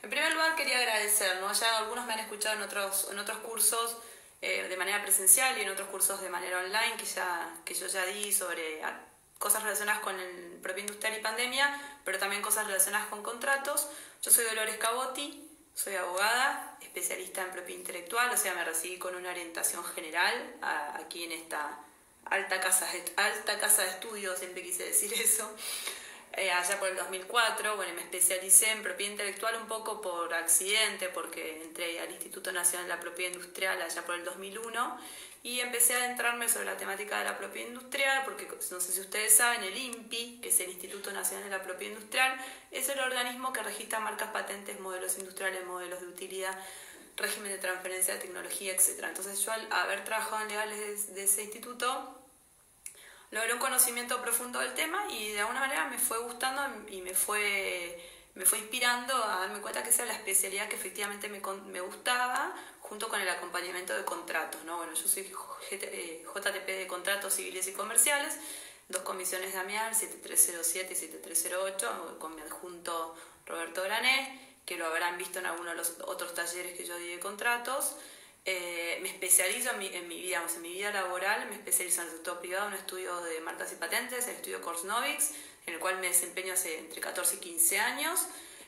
En primer lugar quería agradecer, ¿no? Ya algunos me han escuchado en otros cursos de manera presencial y en otros cursos de manera online que yo ya di sobre cosas relacionadas con el propio industrial y pandemia, pero también cosas relacionadas con contratos. Yo soy Dolores Cabotti, soy abogada, especialista en propiedad intelectual, o sea, me recibí con una orientación general aquí en esta alta casa de estudios, siempre quise decir eso. Allá por el 2004, bueno, me especialicé en propiedad intelectual un poco por accidente, porque entré al Instituto Nacional de la Propiedad Industrial allá por el 2001 y empecé a adentrarme sobre la temática de la propiedad industrial, porque no sé si ustedes saben, el INPI, que es el Instituto Nacional de la Propiedad Industrial, es el organismo que registra marcas, patentes, modelos industriales, modelos de utilidad, régimen de transferencia de tecnología, etc. Entonces yo, al haber trabajado en legales de ese instituto, logré un conocimiento profundo del tema y de alguna manera me fue gustando y me fue inspirando a darme cuenta que esa era la especialidad que efectivamente me gustaba, junto con el acompañamiento de contratos, ¿no? Bueno, yo soy JTP de contratos civiles y comerciales, 2 comisiones de AMIAL, 7307 y 7308, con mi adjunto Roberto Grané, que lo habrán visto en algunos de los otros talleres que yo di de contratos. Me especializo en mi vida laboral, me especializo en el sector privado, en un estudio de marcas y patentes, el estudio Korsnowicz, en el cual me desempeño hace entre 14 y 15 años.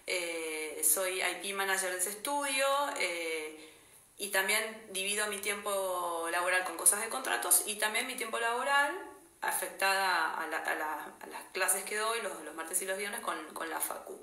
Soy IP manager de ese estudio y también divido mi tiempo laboral con cosas de contratos y también mi tiempo laboral afectada a las clases que doy los martes y los viernes con la facu.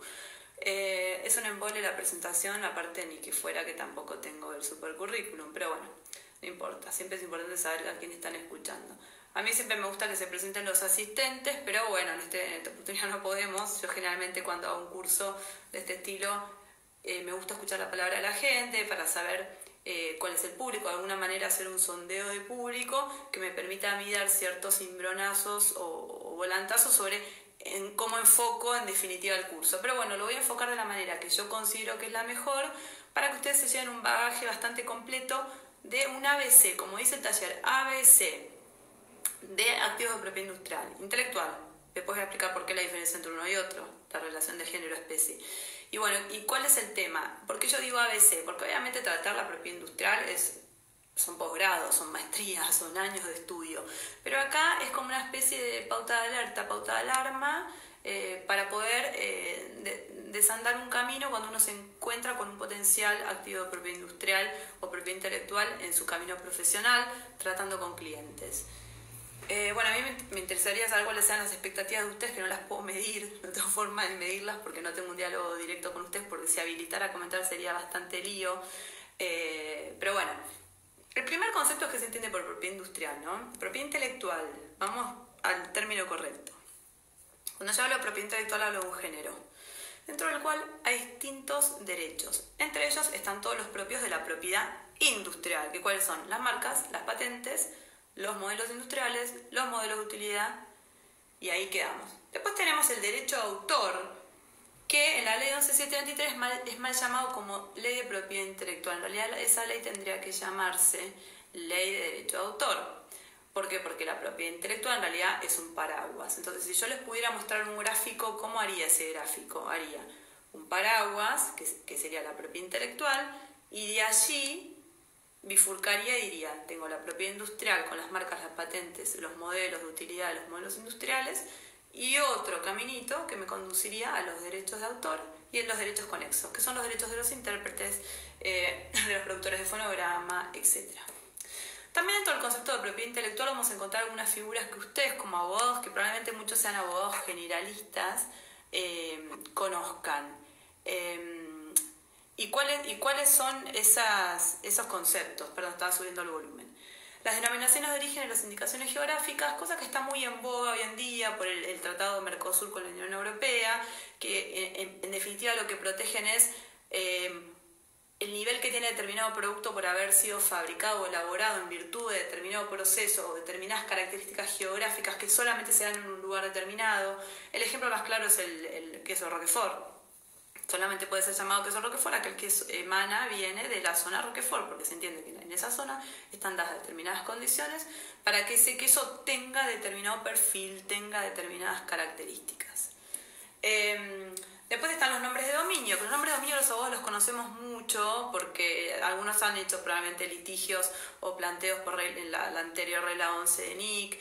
Es un embole la presentación, aparte ni que fuera que tampoco tengo el super currículum, pero bueno, no importa, siempre es importante saber a quién están escuchando. A mí siempre me gusta que se presenten los asistentes, pero bueno, en esta oportunidad no podemos. Yo generalmente cuando hago un curso de este estilo me gusta escuchar la palabra de la gente para saber cuál es el público, de alguna manera hacer un sondeo de público que me permita a mí dar ciertos cimbronazos o volantazos sobre en cómo enfoco en definitiva el curso. Pero bueno, lo voy a enfocar de la manera que yo considero que es la mejor para que ustedes se lleven un bagaje bastante completo de un ABC, como dice el taller, ABC de activos de propiedad industrial, intelectual. Después voy a explicar por qué la diferencia entre uno y otro, la relación de género-especie. Y bueno, ¿y cuál es el tema? ¿Por qué yo digo ABC? Porque obviamente tratar la propiedad industrial son posgrados, son maestrías, son años de estudio. Pero acá es como una especie de pauta de alerta, pauta de alarma, para poder desandar un camino cuando uno se encuentra con un potencial activo de propiedad industrial o propiedad intelectual en su camino profesional, tratando con clientes. Bueno, a mí me interesaría saber cuáles sean las expectativas de ustedes, que no las puedo medir, no tengo forma de medirlas porque no tengo un diálogo directo con ustedes, porque si habilitara a comentar sería bastante lío. Pero bueno, el primer concepto es que se entiende por propiedad industrial, ¿no? Propiedad intelectual, vamos al término correcto. Cuando yo hablo de propiedad intelectual hablo de un género, dentro del cual hay distintos derechos. Entre ellos están todos los propios de la propiedad industrial, que cuáles son las marcas, las patentes, los modelos industriales, los modelos de utilidad, y ahí quedamos. Después tenemos el derecho de autor, que en la ley 11723 es mal llamado como ley de propiedad intelectual. En realidad esa ley tendría que llamarse ley de derecho de autor. ¿Por qué? Porque la propiedad intelectual en realidad es un paraguas. Entonces, si yo les pudiera mostrar un gráfico, ¿cómo haría ese gráfico? Haría un paraguas, que sería la propiedad intelectual, y de allí bifurcaría y diría, tengo la propiedad industrial con las marcas, las patentes, los modelos de utilidad, los modelos industriales, y otro caminito que me conduciría a los derechos de autor y en los derechos conexos, que son los derechos de los intérpretes, de los productores de fonograma, etc. También dentro del concepto de propiedad intelectual vamos a encontrar algunas figuras que ustedes como abogados, que probablemente muchos sean abogados generalistas, conozcan. ¿Y cuáles son esos conceptos? Perdón, estaba subiendo el volumen. Las denominaciones de origen y las indicaciones geográficas, cosa que está muy en boga hoy en día por el Tratado de Mercosur con la Unión Europea, que en definitiva lo que protegen es el nivel que tiene determinado producto por haber sido fabricado o elaborado en virtud de determinado proceso o determinadas características geográficas que solamente se dan en un lugar determinado. El ejemplo más claro es el queso Roquefort. Solamente puede ser llamado queso Roquefort aquel que viene de la zona Roquefort, porque se entiende que en esa zona están dadas determinadas condiciones para que ese queso tenga determinado perfil, tenga determinadas características. Después están los nombres de dominio, que los nombres de dominio los abogados los conocemos mucho porque algunos han hecho probablemente litigios o planteos por la anterior regla 11 de NIC,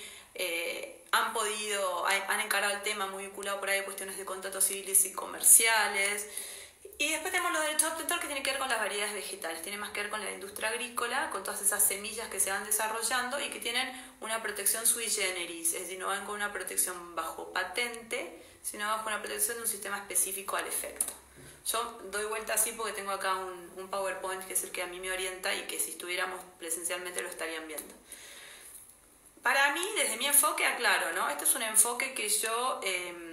han encarado el tema muy vinculado por ahí a cuestiones de contratos civiles y comerciales. Y después tenemos los derechos de obtentor, que tienen que ver con las variedades vegetales, tiene más que ver con la industria agrícola, con todas esas semillas que se van desarrollando y que tienen una protección sui generis, es decir, no van con una protección bajo patente, sino bajo una protección de un sistema específico al efecto. Yo doy vuelta así porque tengo acá un PowerPoint que es el que a mí me orienta y que si estuviéramos presencialmente lo estarían viendo. Para mí, desde mi enfoque, aclaro, ¿no? Este es un enfoque que yo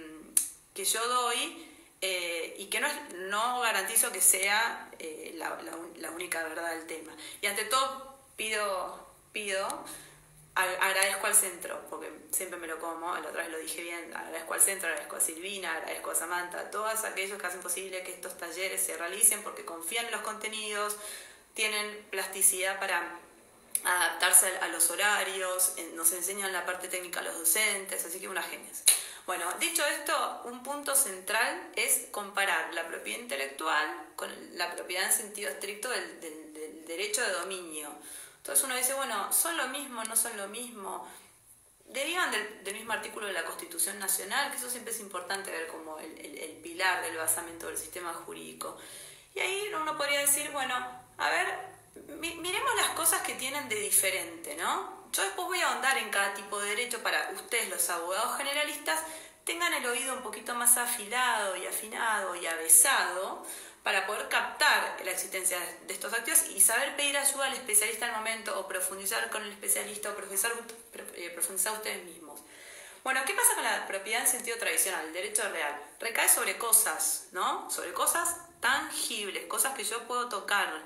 doy y que no garantizo que sea la única verdad del tema. Y ante todo agradezco al centro, porque siempre me lo como, la otra vez lo dije bien, agradezco al centro, agradezco a Silvina, agradezco a Samantha, a todos aquellos que hacen posible que estos talleres se realicen porque confían en los contenidos, tienen plasticidad para adaptarse a los horarios, nos enseñan la parte técnica a los docentes, así que unas genias. Bueno, dicho esto, un punto central es comparar la propiedad intelectual con la propiedad en sentido estricto del derecho de dominio. Entonces uno dice, bueno, ¿son lo mismo, no son lo mismo? Derivan del mismo artículo de la Constitución Nacional, que eso siempre es importante ver como el pilar del basamento del sistema jurídico. Y ahí uno podría decir, bueno, a ver, miremos las cosas que tienen de diferente, ¿no? Yo después voy a ahondar en cada tipo de derecho para ustedes, los abogados generalistas, tengan el oído un poquito más afilado y afinado y avesado para poder captar la existencia de estos activos y saber pedir ayuda al especialista al momento o profundizar con el especialista o profundizar ustedes mismos. Bueno, ¿qué pasa con la propiedad en sentido tradicional, el derecho real? Recae sobre cosas, ¿no? Sobre cosas tangibles, cosas que yo puedo tocar.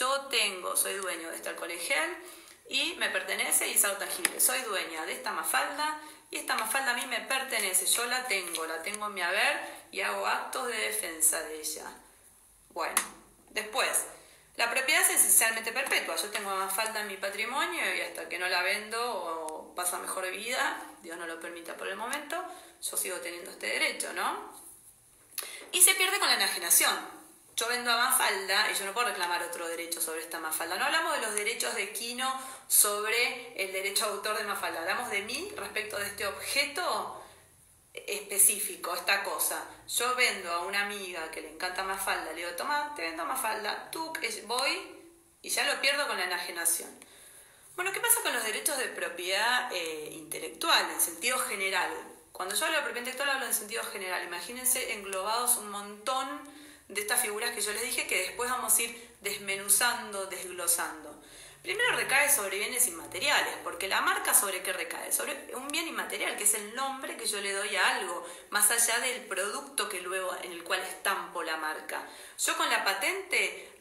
Soy dueño de este alcohol en gel y me pertenece y es algo tangible. Soy dueña de esta mafalda y esta mafalda a mí me pertenece. Yo la tengo en mi haber y hago actos de defensa de ella. Bueno, después, la propiedad es esencialmente perpetua. Yo tengo mafalda en mi patrimonio y hasta que no la vendo o paso a mejor vida, Dios no lo permita por el momento, yo sigo teniendo este derecho, ¿no? Y se pierde con la enajenación. Yo vendo a Mafalda y yo no puedo reclamar otro derecho sobre esta Mafalda. No hablamos de los derechos de Quino sobre el derecho de autor de Mafalda. Hablamos de mí respecto de este objeto específico, esta cosa. Yo vendo a una amiga que le encanta Mafalda, le digo, toma, te vendo Mafalda, tú voy y ya lo pierdo con la enajenación. Bueno, ¿qué pasa con los derechos de propiedad intelectual en sentido general? Cuando yo hablo de propiedad intelectual hablo en sentido general. Imagínense englobados un montón de estas figuras que yo les dije que después vamos a ir desmenuzando, desglosando. Primero recae sobre bienes inmateriales, porque la marca ¿sobre qué recae? Sobre un bien inmaterial, que es el nombre que yo le doy a algo, más allá del producto que luego en el cual estampo la marca. Yo con la patente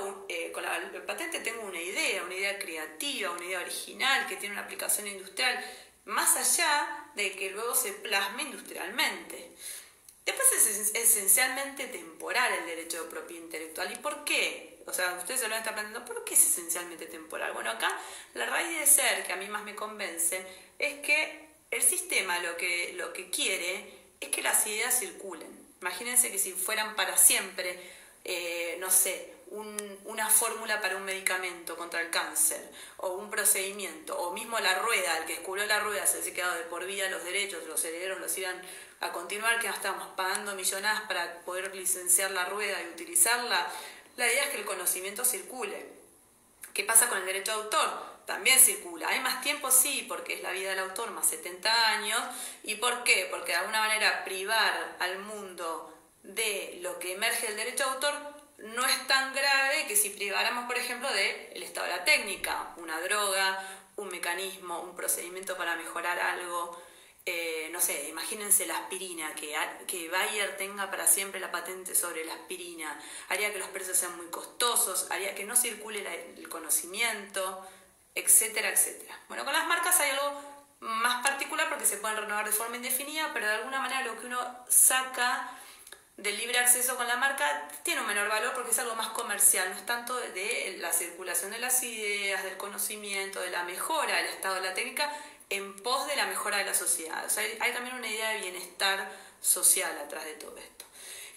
tengo una idea creativa, una idea original, que tiene una aplicación industrial, más allá de que luego se plasme industrialmente. Después es esencialmente temporal el derecho de propiedad intelectual. ¿Y por qué? O sea, ustedes se lo están planteando, ¿por qué es esencialmente temporal? Bueno, acá la raíz de ser, que a mí más me convence, es que el sistema lo que quiere es que las ideas circulen. Imagínense que si fueran para siempre, no sé, una fórmula para un medicamento contra el cáncer, o un procedimiento, o mismo la rueda, el que descubrió la rueda se ha quedado de por vida los derechos, los herederos los iban a continuar, que ya estamos pagando millonadas para poder licenciar la rueda y utilizarla. La idea es que el conocimiento circule. ¿Qué pasa con el derecho de autor? También circula. ¿Hay más tiempo? Sí, porque es la vida del autor más 70 años. ¿Y por qué? Porque de alguna manera privar al mundo de lo que emerge del derecho de autor no es tan grave que si priváramos, por ejemplo, del estado de la técnica, una droga, un mecanismo, un procedimiento para mejorar algo. No sé, imagínense la aspirina, que Bayer tenga para siempre la patente sobre la aspirina, haría que los precios sean muy costosos, haría que no circule el conocimiento, etcétera, etcétera. Bueno, con las marcas hay algo más particular porque se pueden renovar de forma indefinida, pero de alguna manera lo que uno saca del libre acceso con la marca tiene un menor valor porque es algo más comercial, no es tanto de la circulación de las ideas, del conocimiento, de la mejora del estado de la técnica, en pos de la mejora de la sociedad. O sea, hay también una idea de bienestar social atrás de todo esto. Y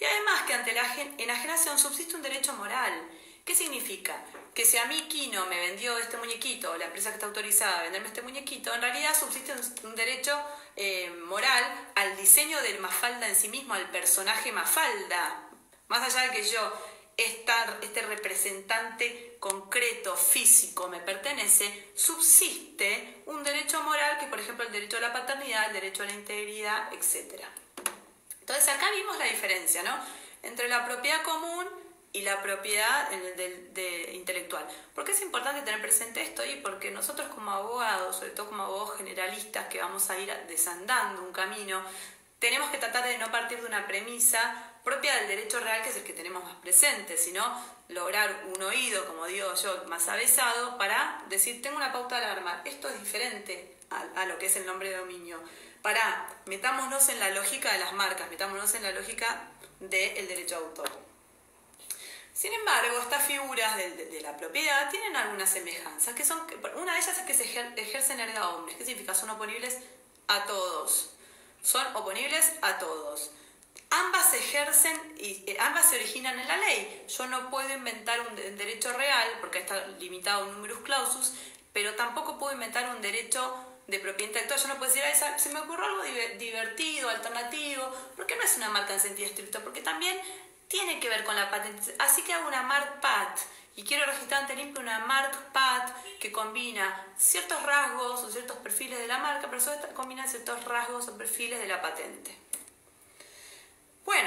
Y además que ante la enajenación subsiste un derecho moral. ¿Qué significa? Que si a mí Kino me vendió este muñequito, o la empresa que está autorizada a venderme este muñequito, en realidad subsiste un derecho moral al diseño del Mafalda en sí mismo, al personaje Mafalda. Más allá de que yo, este representante concreto, físico, me pertenece, subsiste un derecho moral que, por ejemplo, el derecho a la paternidad, el derecho a la integridad, etc. Entonces acá vimos la diferencia, ¿no?, entre la propiedad común y la propiedad intelectual. ¿Por qué es importante tener presente esto? Y porque nosotros como abogados, sobre todo como abogados generalistas que vamos a ir desandando un camino, tenemos que tratar de no partir de una premisa propia del derecho real, que es el que tenemos más presente, sino lograr un oído, como digo yo, más avesado para decir, tengo una pauta de alarma, esto es diferente a lo que es el nombre de dominio. Metámonos en la lógica de las marcas, metámonos en la lógica del derecho de autor. Sin embargo, estas figuras de la propiedad tienen algunas semejanzas, que son, una de ellas es que se ejercen erga omnes. ¿Qué significa? Son oponibles a todos. Son oponibles a todos. Ambas se ejercen y ambas se originan en la ley. Yo no puedo inventar un derecho real, porque está limitado a un numerus clausus, pero tampoco puedo inventar un derecho de propiedad intelectual. Yo no puedo decir, se me ocurrió algo divertido, alternativo, porque no es una marca en sentido estricto, porque también tiene que ver con la patente. Así que hago una mark pat y quiero registrar ante el INPE una mark pat que combina ciertos rasgos o ciertos perfiles de la marca, pero sobre todo combina ciertos rasgos o perfiles de la patente. Bueno,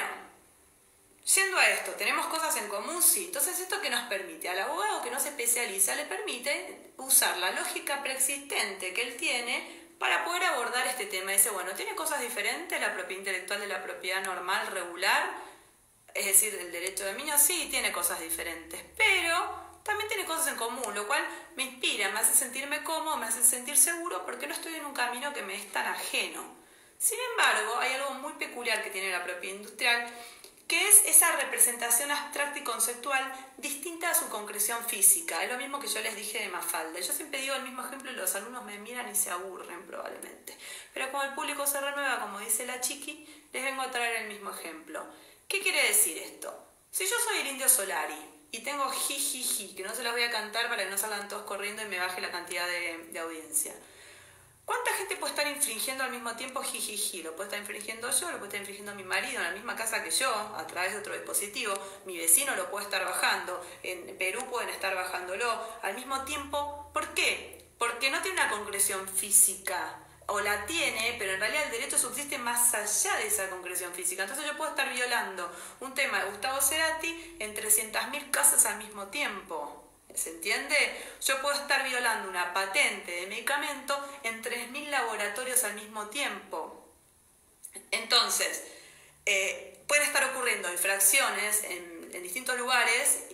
yendo a esto, ¿tenemos cosas en común? Sí. Entonces, ¿esto qué nos permite? Al abogado que no se especializa le permite usar la lógica preexistente que él tiene para poder abordar este tema. Dice, bueno, ¿tiene cosas diferentes la propiedad intelectual de la propiedad normal, regular? Es decir, el derecho de dominio, sí, tiene cosas diferentes, pero también tiene cosas en común, lo cual me inspira, me hace sentirme cómodo, me hace sentir seguro, porque no estoy en un camino que me es tan ajeno. Sin embargo, hay algo muy peculiar que tiene la propiedad industrial, que es esa representación abstracta y conceptual distinta a su concreción física. Es lo mismo que yo les dije de Mafalda. Yo siempre digo el mismo ejemplo y los alumnos me miran y se aburren probablemente. Pero como el público se renueva, como dice la Chiqui, les vengo a traer el mismo ejemplo. ¿Qué quiere decir esto? Si yo soy el Indio Solari y tengo jijiji, que no se los voy a cantar para que no salgan todos corriendo y me baje la cantidad de audiencia. ¿Cuánta gente puede estar infringiendo al mismo tiempo jijiji? Lo puede estar infringiendo yo, lo puede estar infringiendo mi marido en la misma casa que yo, a través de otro dispositivo. Mi vecino lo puede estar bajando, en Perú pueden estar bajándolo al mismo tiempo. ¿Por qué? Porque no tiene una concreción física. O la tiene, pero en realidad el derecho subsiste más allá de esa concreción física. Entonces yo puedo estar violando un tema de Gustavo Cerati en 300.000 casas al mismo tiempo. ¿Se entiende? Yo puedo estar violando una patente de medicamento en 3.000 laboratorios al mismo tiempo. Entonces, pueden estar ocurriendo infracciones en distintos lugares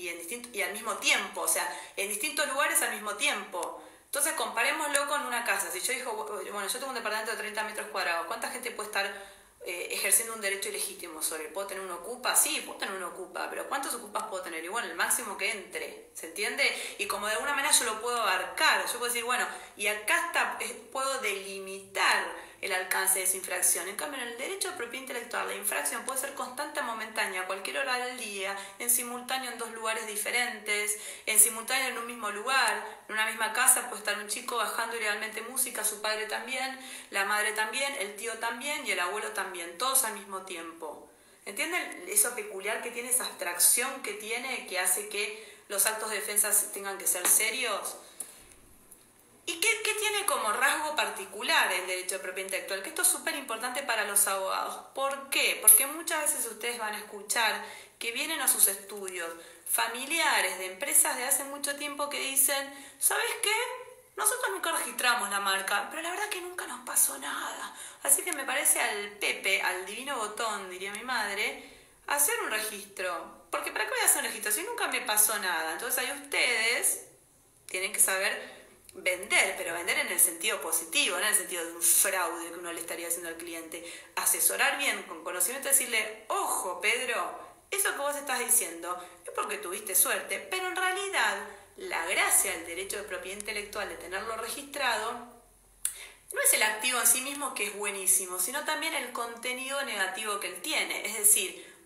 y al mismo tiempo. O sea, en distintos lugares al mismo tiempo. Entonces comparémoslo con una casa. Si yo digo, bueno, yo tengo un departamento de 30 metros cuadrados, ¿cuánta gente puede estar ejerciendo un derecho ilegítimo sobre él? ¿Puedo tener un ocupa? Sí, puedo tener un ocupa, pero ¿cuántos ocupas puedo tener? Y bueno, el máximo que entre, ¿se entiende? Y como de alguna manera yo lo puedo abarcar, yo puedo decir, bueno, y acá puedo delimitar el alcance de esa infracción. En cambio, en el derecho de propiedad intelectual, la infracción puede ser constante, momentánea, a cualquier hora del día, en simultáneo en dos lugares diferentes, en simultáneo en un mismo lugar, en una misma casa puede estar un chico bajando ilegalmente música, su padre también, la madre también, el tío también y el abuelo también, todos al mismo tiempo. ¿Entienden eso peculiar que tiene, esa abstracción que tiene, que hace que los actos de defensa tengan que ser serios? ¿Y qué tiene como rasgo particular el derecho de propiedad intelectual? Que esto es súper importante para los abogados. ¿Por qué? Porque muchas veces ustedes van a escuchar que vienen a sus estudios familiares de empresas de hace mucho tiempo que dicen, ¿sabes qué? Nosotros nunca registramos la marca, pero la verdad que nunca nos pasó nada. Así que me parece al Pepe, al divino botón, diría mi madre, hacer un registro. Porque ¿para qué voy a hacer un registro si nunca me pasó nada? Entonces ahí ustedes tienen que saber vender, pero vender en el sentido positivo, no en el sentido de un fraude que uno le estaría haciendo al cliente. Asesorar bien, con conocimiento, decirle, ojo Pedro, eso que vos estás diciendo es porque tuviste suerte, pero en realidad la gracia del derecho de propiedad intelectual de tenerlo registrado no es el activo en sí mismo, que es buenísimo, sino también el contenido negativo que él tiene. Es decir,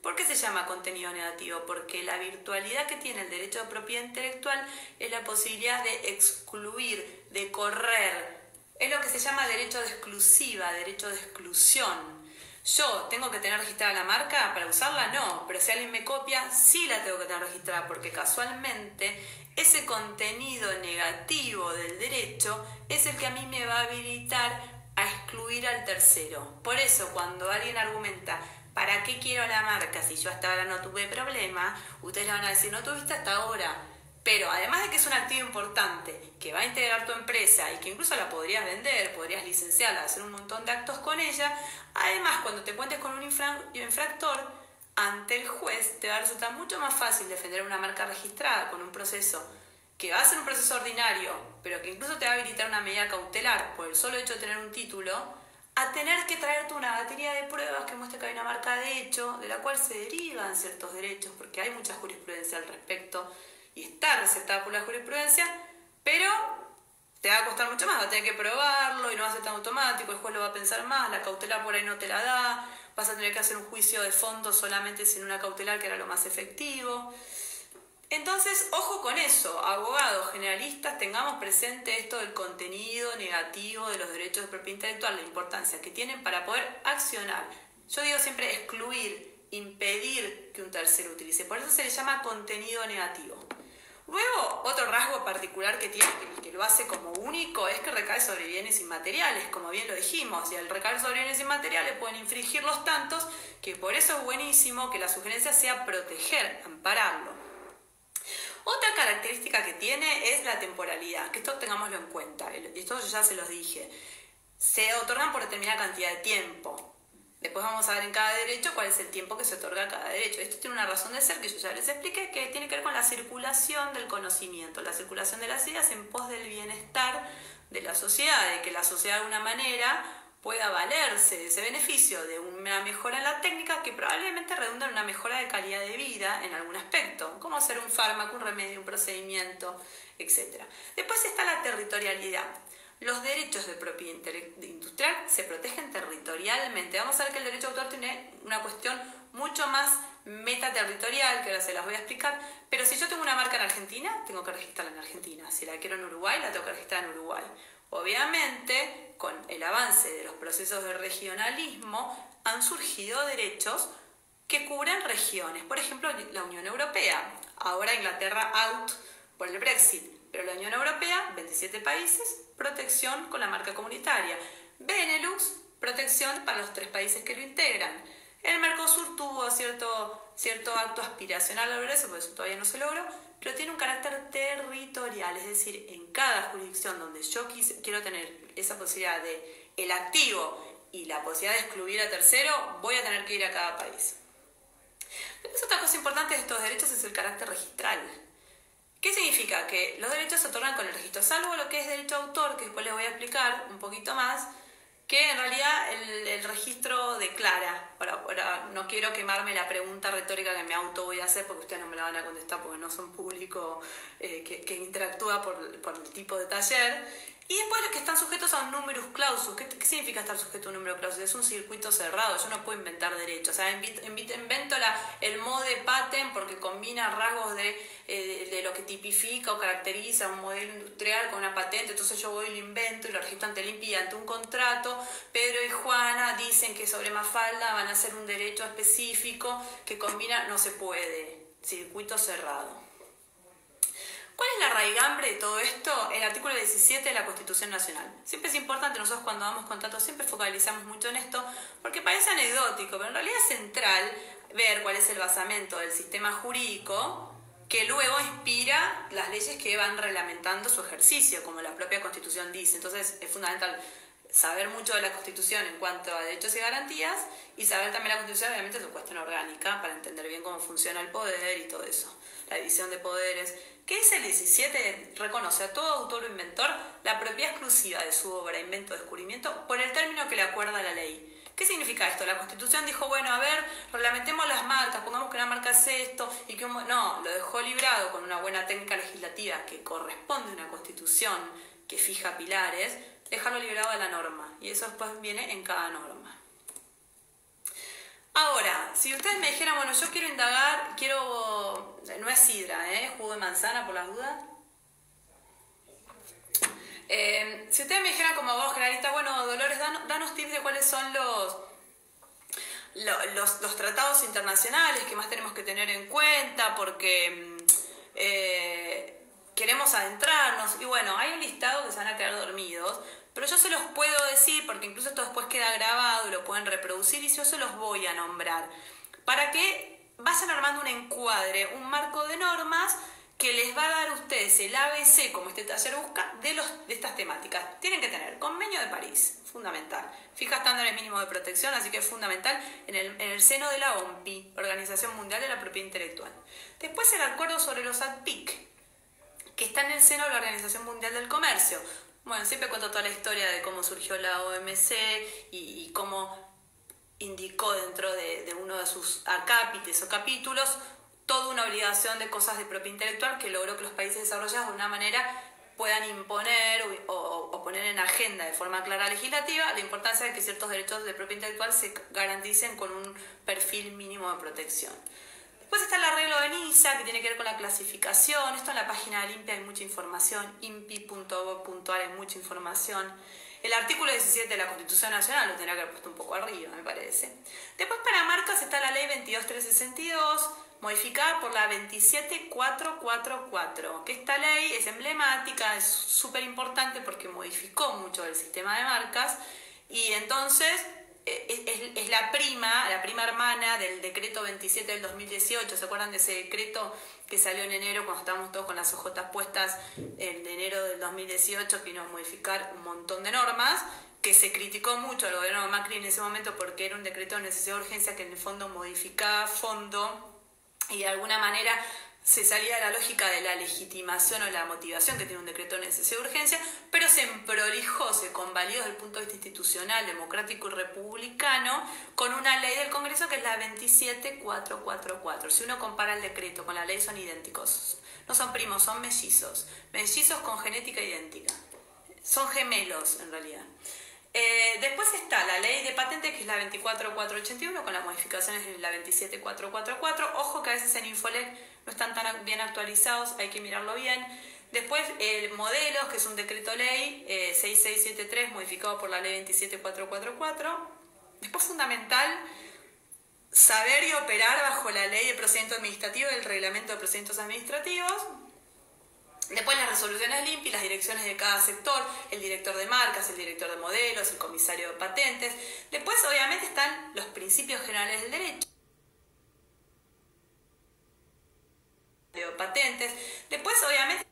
¿Por qué se llama contenido negativo? Porque la virtualidad que tiene el derecho de propiedad intelectual es la posibilidad de excluir, de correr. Es lo que se llama derecho de exclusiva, derecho de exclusión. ¿Yo tengo que tener registrada la marca para usarla? No, pero si alguien me copia, sí la tengo que tener registrada, porque casualmente ese contenido negativo del derecho es el que a mí me va a habilitar a excluir al tercero. Por eso, cuando alguien argumenta, ¿para qué quiero la marca si yo hasta ahora no tuve problema? Ustedes le van a decir, no tuviste hasta ahora. Pero además de que es un activo importante que va a integrar tu empresa y que incluso la podrías vender, podrías licenciarla, hacer un montón de actos con ella, además cuando te encuentres con un infractor, ante el juez te va a resultar mucho más fácil defender una marca registrada con un proceso que va a ser un proceso ordinario, pero que incluso te va a habilitar una medida cautelar por el solo hecho de tener un título, a tener que traerte una batería de pruebas que muestre que hay una marca de hecho, de la cual se derivan ciertos derechos, porque hay mucha jurisprudencia al respecto, y está recetada por la jurisprudencia, pero te va a costar mucho más, vas a tener que probarlo y no va a ser tan automático, el juez lo va a pensar más, la cautelar por ahí no te la da, vas a tener que hacer un juicio de fondo solamente sin una cautelar que era lo más efectivo. Entonces, ojo con eso, abogados, generalistas, tengamos presente esto del contenido negativo de los derechos de propiedad intelectual, la importancia que tienen para poder accionar. Yo digo siempre excluir, impedir que un tercero utilice, por eso se le llama contenido negativo. Luego, otro rasgo particular que tiene, que lo hace como único, es que recae sobre bienes inmateriales, como bien lo dijimos, y al recaer sobre bienes inmateriales pueden infringir los tantos, que por eso es buenísimo que la sugerencia sea proteger, ampararlo. Otra característica que tiene es la temporalidad, que esto tengámoslo en cuenta, y esto yo ya se los dije. Se otorgan por determinada cantidad de tiempo. Después vamos a ver en cada derecho cuál es el tiempo que se otorga a cada derecho. Esto tiene una razón de ser que yo ya les expliqué, que tiene que ver con la circulación del conocimiento, la circulación de las ideas en pos del bienestar de la sociedad, de que la sociedad de alguna manera pueda valerse de ese beneficio de una mejora en la técnica que probablemente redunda en una mejora de calidad de vida en algún aspecto, como hacer un fármaco, un remedio, un procedimiento, etc. Después está la territorialidad. Los derechos de propiedad industrial se protegen territorialmente. Vamos a ver que el derecho de autor tiene una cuestión mucho más metaterritorial, que ahora se las voy a explicar, pero si yo tengo una marca en Argentina, tengo que registrarla en Argentina. Si la quiero en Uruguay, la tengo que registrar en Uruguay. Obviamente, con el avance de los procesos de regionalismo, han surgido derechos que cubren regiones. Por ejemplo, la Unión Europea. Ahora Inglaterra out por el Brexit, pero la Unión Europea, 27 países, protección con la marca comunitaria. Benelux, protección para los 3 países que lo integran. El Mercosur tuvo cierto acto aspiracional al lograr eso, por eso todavía no se logró, pero tiene un carácter territorial, es decir, en cada jurisdicción donde yo quiero tener esa posibilidad de el activo y la posibilidad de excluir a tercero, voy a tener que ir a cada país. Después, otra cosa importante de estos derechos es el carácter registral. ¿Qué significa? Que los derechos se otorgan con el registro, salvo lo que es derecho de autor, que después les voy a explicar un poquito más, que en realidad el registro declara. Ahora no quiero quemarme la pregunta retórica que me auto voy a hacer, porque ustedes no me la van a contestar porque no son público que interactúa por el tipo de taller. Y después los que están sujetos a un numerus clausus. ¿Qué significa estar sujeto a un numerus clausus? Es un circuito cerrado, yo no puedo inventar derechos. O sea, invento el mode patent porque combina rasgos de lo que tipifica o caracteriza un modelo industrial con una patente. Entonces yo voy y lo invento y lo registro ante el INPI y ante un contrato. Pedro y Juana dicen que sobre Mafalda van a hacer un derecho específico que combina, no se puede. Circuito cerrado. ¿Cuál es la raigambre de todo esto? El artículo 17 de la Constitución Nacional. Siempre es importante, nosotros cuando damos contratos siempre focalizamos mucho en esto, porque parece anecdótico, pero en realidad es central ver cuál es el basamento del sistema jurídico que luego inspira las leyes que van reglamentando su ejercicio, como la propia Constitución dice. Entonces es fundamental saber mucho de la Constitución en cuanto a derechos y garantías, y saber también la Constitución, obviamente, su cuestión orgánica, para entender bien cómo funciona el poder y todo eso, la división de poderes. ¿Qué dice el 17? Reconoce a todo autor o inventor la propiedad exclusiva de su obra, invento o descubrimiento por el término que le acuerda la ley. ¿Qué significa esto? La Constitución dijo, bueno, a ver, reglamentemos las marcas, pongamos que una marca es esto, y que no, lo dejó librado con una buena técnica legislativa que corresponde a una Constitución que fija pilares, dejarlo librado a la norma, y eso después viene en cada norma. Ahora, si ustedes me dijeran, bueno, yo quiero indagar, no es sidra, jugo de manzana por las dudas. Si ustedes me dijeran como vos, generalista, bueno, Dolores, danos tips de cuáles son los tratados internacionales que más tenemos que tener en cuenta, porque queremos adentrarnos. Y bueno, hay un listado que se van a quedar dormidos, pero yo se los puedo decir, porque incluso esto después queda grabado y lo pueden reproducir, y yo se los voy a nombrar, para que vayan armando un encuadre, un marco de normas que les va a dar a ustedes el ABC, como este taller busca, de estas temáticas. Tienen que tener Convenio de París, fundamental. Fija estándares mínimos de protección, así que es fundamental en el seno de la OMPI, Organización Mundial de la Propiedad Intelectual. Después el acuerdo sobre los ADPIC, que está en el seno de la Organización Mundial del Comercio. Bueno, siempre cuento toda la historia de cómo surgió la OMC y cómo indicó dentro de uno de sus acápites o capítulos toda una obligación de cosas de propiedad intelectual que logró que los países desarrollados de una manera puedan imponer o poner en agenda de forma clara legislativa la importancia de que ciertos derechos de propiedad intelectual se garanticen con un perfil mínimo de protección. Después está el arreglo de Niza, que tiene que ver con la clasificación. Esto en la página del INPI hay mucha información, impi.gov.ar hay mucha información. El artículo 17 de la Constitución Nacional lo tendría que haber puesto un poco arriba, me parece. Después para marcas está la ley 22362, modificada por la 27444, que esta ley es emblemática, es súper importante porque modificó mucho el sistema de marcas y entonces es la prima hermana del decreto 27 del 2018. ¿Se acuerdan de ese decreto que salió en enero cuando estábamos todos con las ojotas puestas en enero del 2018, que vino a modificar un montón de normas, que se criticó mucho al gobierno de Macri en ese momento porque era un decreto de necesidad de urgencia que en el fondo modificaba a fondo y de alguna manera se salía de la lógica de la legitimación o la motivación que tiene un decreto de necesidad de urgencia, pero se emprolijó, se convalidó desde el punto de vista institucional, democrático y republicano con una ley del Congreso que es la 27444. Si uno compara el decreto con la ley son idénticos, no son primos, son mellizos, mellizos con genética idéntica, son gemelos en realidad. Después está la ley de patentes, que es la 24481, con las modificaciones de la 27444. Ojo que a veces en Infolec no están tan bien actualizados, hay que mirarlo bien. Después modelos, que es un decreto ley 6673, modificado por la ley 27444. Después fundamental, saber y operar bajo la ley de procedimiento administrativo y el reglamento de procedimientos administrativos. Después las resoluciones del INPI, las direcciones de cada sector, el director de marcas, el director de modelos, el comisario de patentes. Después obviamente están los principios generales del derecho. Patentes. Después obviamente,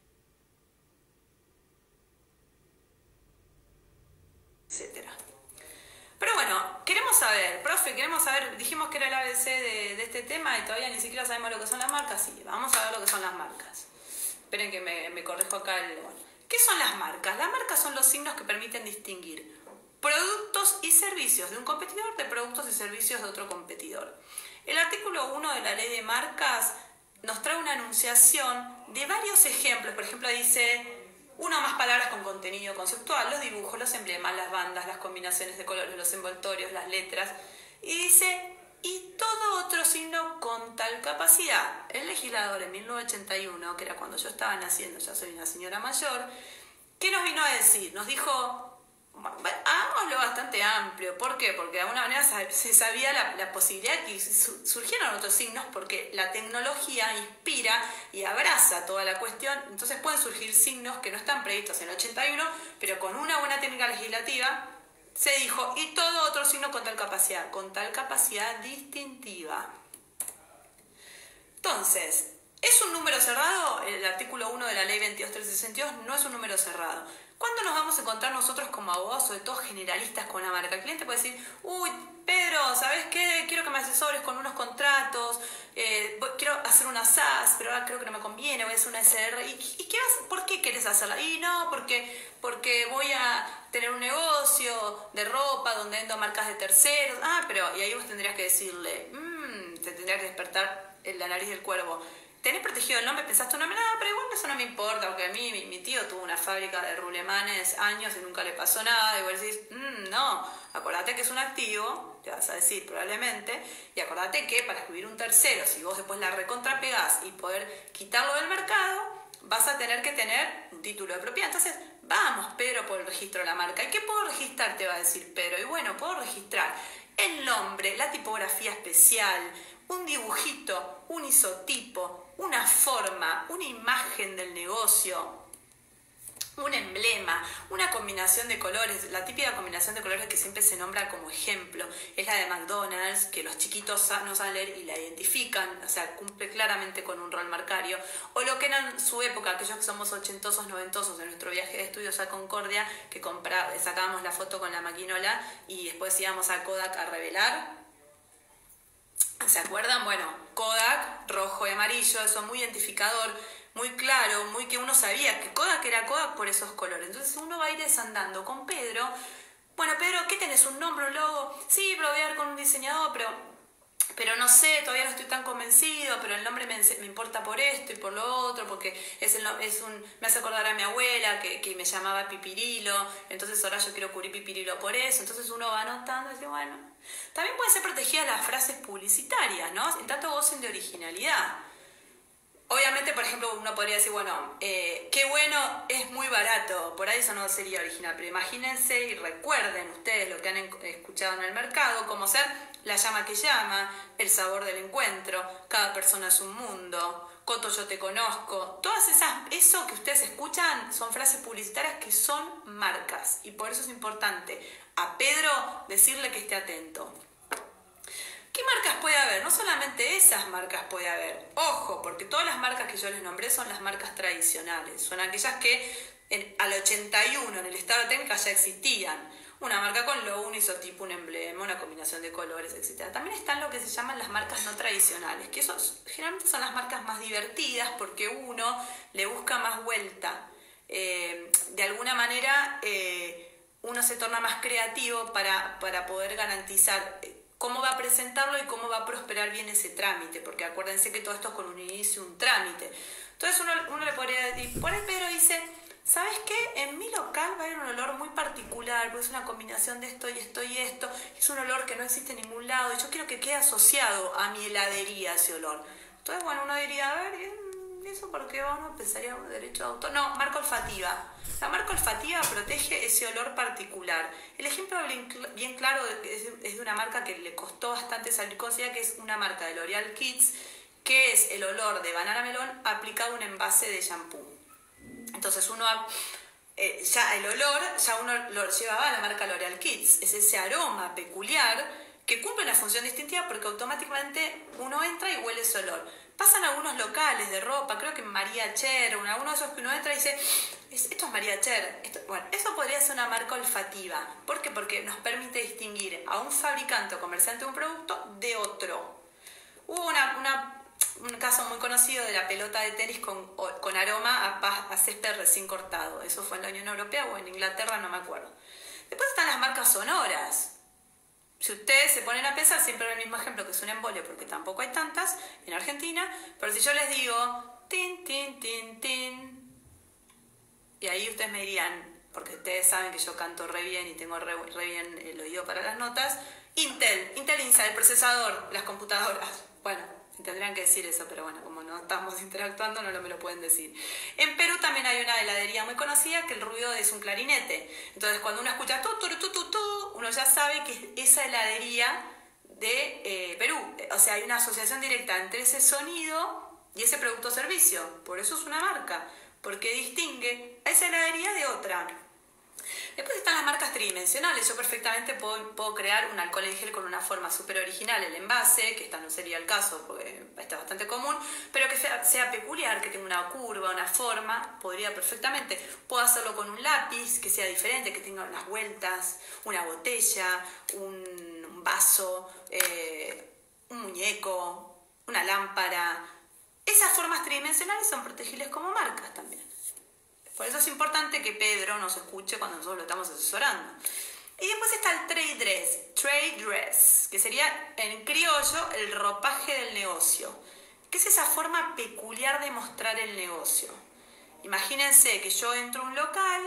etcétera. Pero bueno, queremos saber, profe, dijimos que era el ABC de este tema y todavía ni siquiera sabemos lo que son las marcas. Sí, vamos a ver lo que son las marcas. Esperen que me corrijo acá ¿Qué son las marcas? Las marcas son los signos que permiten distinguir productos y servicios de un competidor de productos y servicios de otro competidor. El artículo 1 de la ley de marcas nos trae una enunciación de varios ejemplos. Por ejemplo, dice más palabras con contenido conceptual, los dibujos, los emblemas, las bandas, las combinaciones de colores, los envoltorios, las letras. Y dice, y todo otro signo con tal capacidad. El legislador en 1981, que era cuando yo estaba naciendo, ya soy una señora mayor, ¿qué nos vino a decir? Nos dijo, hagámoslo bastante amplio. ¿Por qué? Porque de alguna manera se sabía la posibilidad de que surgieran otros signos, porque la tecnología inspira y abraza toda la cuestión. Entonces pueden surgir signos que no están previstos en el 81, pero con una buena técnica legislativa se dijo, y todo otro signo con tal capacidad distintiva. Entonces, ¿es un número cerrado? El artículo 1 de la ley 22362 no es un número cerrado. ¿Cuándo nos vamos a encontrar nosotros como abogados, sobre todo generalistas, con la marca? El cliente puede decir, uy, Pedro, ¿sabes qué? Quiero que me asesores con unos contratos, quiero hacer una SAS, pero ahora creo que no me conviene, voy a hacer una SR. ¿Y por qué querés hacerla? Y no, porque voy a tener un negocio de ropa donde vendo marcas de terceros. Y ahí vos tendrías que decirle, te tendría que despertar la nariz del cuervo. ¿Tenés protegido el nombre? ¿Pensaste un nombre? No, pero igual eso no me importa, porque a mí, mi tío tuvo una fábrica de rulemanes años y nunca le pasó nada. Y vos decís, no, acordate que es un activo te vas a decir probablemente, y acordate que para escribir un tercero, si vos después la recontrapegás y poder quitarlo del mercado, vas a tener que tener un título de propiedad. Entonces, vamos, Pedro, por el registro de la marca. ¿Y qué puedo registrar? Te va a decir Pedro. Y bueno, puedo registrar el nombre, la tipografía especial, un dibujito, un isotipo, una forma, una imagen del negocio, un emblema, una combinación de colores. La típica combinación de colores que siempre se nombra como ejemplo es la de McDonald's, que los chiquitos no saben leer y la identifican, o sea, cumple claramente con un rol marcario. O lo que era en su época, aquellos que somos ochentosos, noventosos, en nuestro viaje de estudios a Concordia, que sacábamos la foto con la maquinola y después íbamos a Kodak a revelar. ¿Se acuerdan? Bueno, Kodak, rojo y amarillo, eso muy identificador, muy claro, muy que uno sabía que Kodak era Kodak por esos colores. Entonces uno va a ir desandando con Pedro. Bueno, Pedro, ¿qué tenés? ¿Un nombre, un logo? Sí, pero voy a ver con un diseñador, pero no sé, todavía no estoy tan convencido, pero el nombre me importa por esto y por lo otro, porque me hace acordar a mi abuela que me llamaba Pipirilo, entonces ahora yo quiero cubrir Pipirilo por eso. Entonces uno va anotando y dice, bueno, también pueden ser protegidas las frases publicitarias, ¿no? En tanto gocen de originalidad. Obviamente, por ejemplo, uno podría decir, bueno, qué bueno, es muy barato, por ahí eso no sería original, pero imagínense y recuerden ustedes lo que han escuchado en el mercado, como ser la llama que llama, el sabor del encuentro, cada persona es un mundo, Coto yo te conozco, todas eso que ustedes escuchan son frases publicitarias que son marcas y por eso es importante a Pedro decirle que esté atento. ¿Qué marcas puede haber? No solamente esas marcas puede haber. Ojo, porque todas las marcas que yo les nombré son las marcas tradicionales. Son aquellas que al 81 en el estado de técnica ya existían. Una marca con logo, un isotipo, un emblema, una combinación de colores, etc. También están lo que se llaman las marcas no tradicionales, que generalmente son las marcas más divertidas porque uno le busca más vuelta. De alguna manera uno se torna más creativo para poder garantizar cómo va a presentarlo y cómo va a prosperar bien ese trámite, porque acuérdense que todo esto es con un inicio, un trámite. Entonces uno le podría decir, por ahí Pedro dice, ¿sabes qué? En mi local va a haber un olor muy particular, porque es una combinación de esto y esto y esto, es un olor que no existe en ningún lado, y yo quiero que quede asociado a mi heladería ese olor. Entonces, bueno, uno diría, a ver, ¿eso por qué uno pensaría un derecho de autor? No, marca olfativa. La marca olfativa protege ese olor particular. El ejemplo bien claro es de una marca que le costó bastante salir conocida, que es una marca de L'Oreal Kids, que es el olor de banana melón aplicado a un envase de shampoo. Entonces uno ya el olor, ya uno lo llevaba a la marca L'Oreal Kids. Es ese aroma peculiar que cumple una función distintiva porque automáticamente uno entra y huele ese olor. Pasan algunos locales de ropa, creo que María Cher, alguno de esos que uno entra y dice, esto es María Cher. Bueno, eso podría ser una marca olfativa. ¿Por qué? Porque nos permite distinguir a un fabricante o comerciante de un producto de otro. Hubo un caso muy conocido de la pelota de tenis con aroma a césped recién cortado. Eso fue en la Unión Europea o en Inglaterra, no me acuerdo. Después están las marcas sonoras. Si ustedes se ponen a pensar, siempre el mismo ejemplo que es un embole, porque tampoco hay tantas en Argentina, pero si yo les digo tin, tin, tin, tin, y ahí ustedes me dirían, porque ustedes saben que yo canto re bien y tengo re bien el oído para las notas, Intel Inside, el procesador, las computadoras. Bueno, tendrían que decir eso, pero bueno, como no estamos interactuando no me lo pueden decir. En Perú también hay una heladería muy conocida que el ruido es un clarinete. Entonces cuando uno escucha tu, uno ya sabe que es esa heladería de Perú. O sea, hay una asociación directa entre ese sonido y ese producto o servicio. Por eso es una marca, porque distingue a esa heladería de otra. Después están las marcas tridimensionales. Yo perfectamente puedo crear un alcohol en gel con una forma súper original, el envase, que esta no sería el caso porque está bastante común, pero que sea peculiar, que tenga una curva, una forma, podría perfectamente. Puedo hacerlo con un lápiz, que sea diferente, que tenga unas vueltas, una botella, un vaso, un muñeco, una lámpara. Esas formas tridimensionales son protegibles como marcas también. Por eso es importante que Pedro nos escuche cuando nosotros lo estamos asesorando. Y después está el trade dress, que sería en criollo el ropaje del negocio, que es esa forma peculiar de mostrar el negocio. Imagínense que yo entro a un local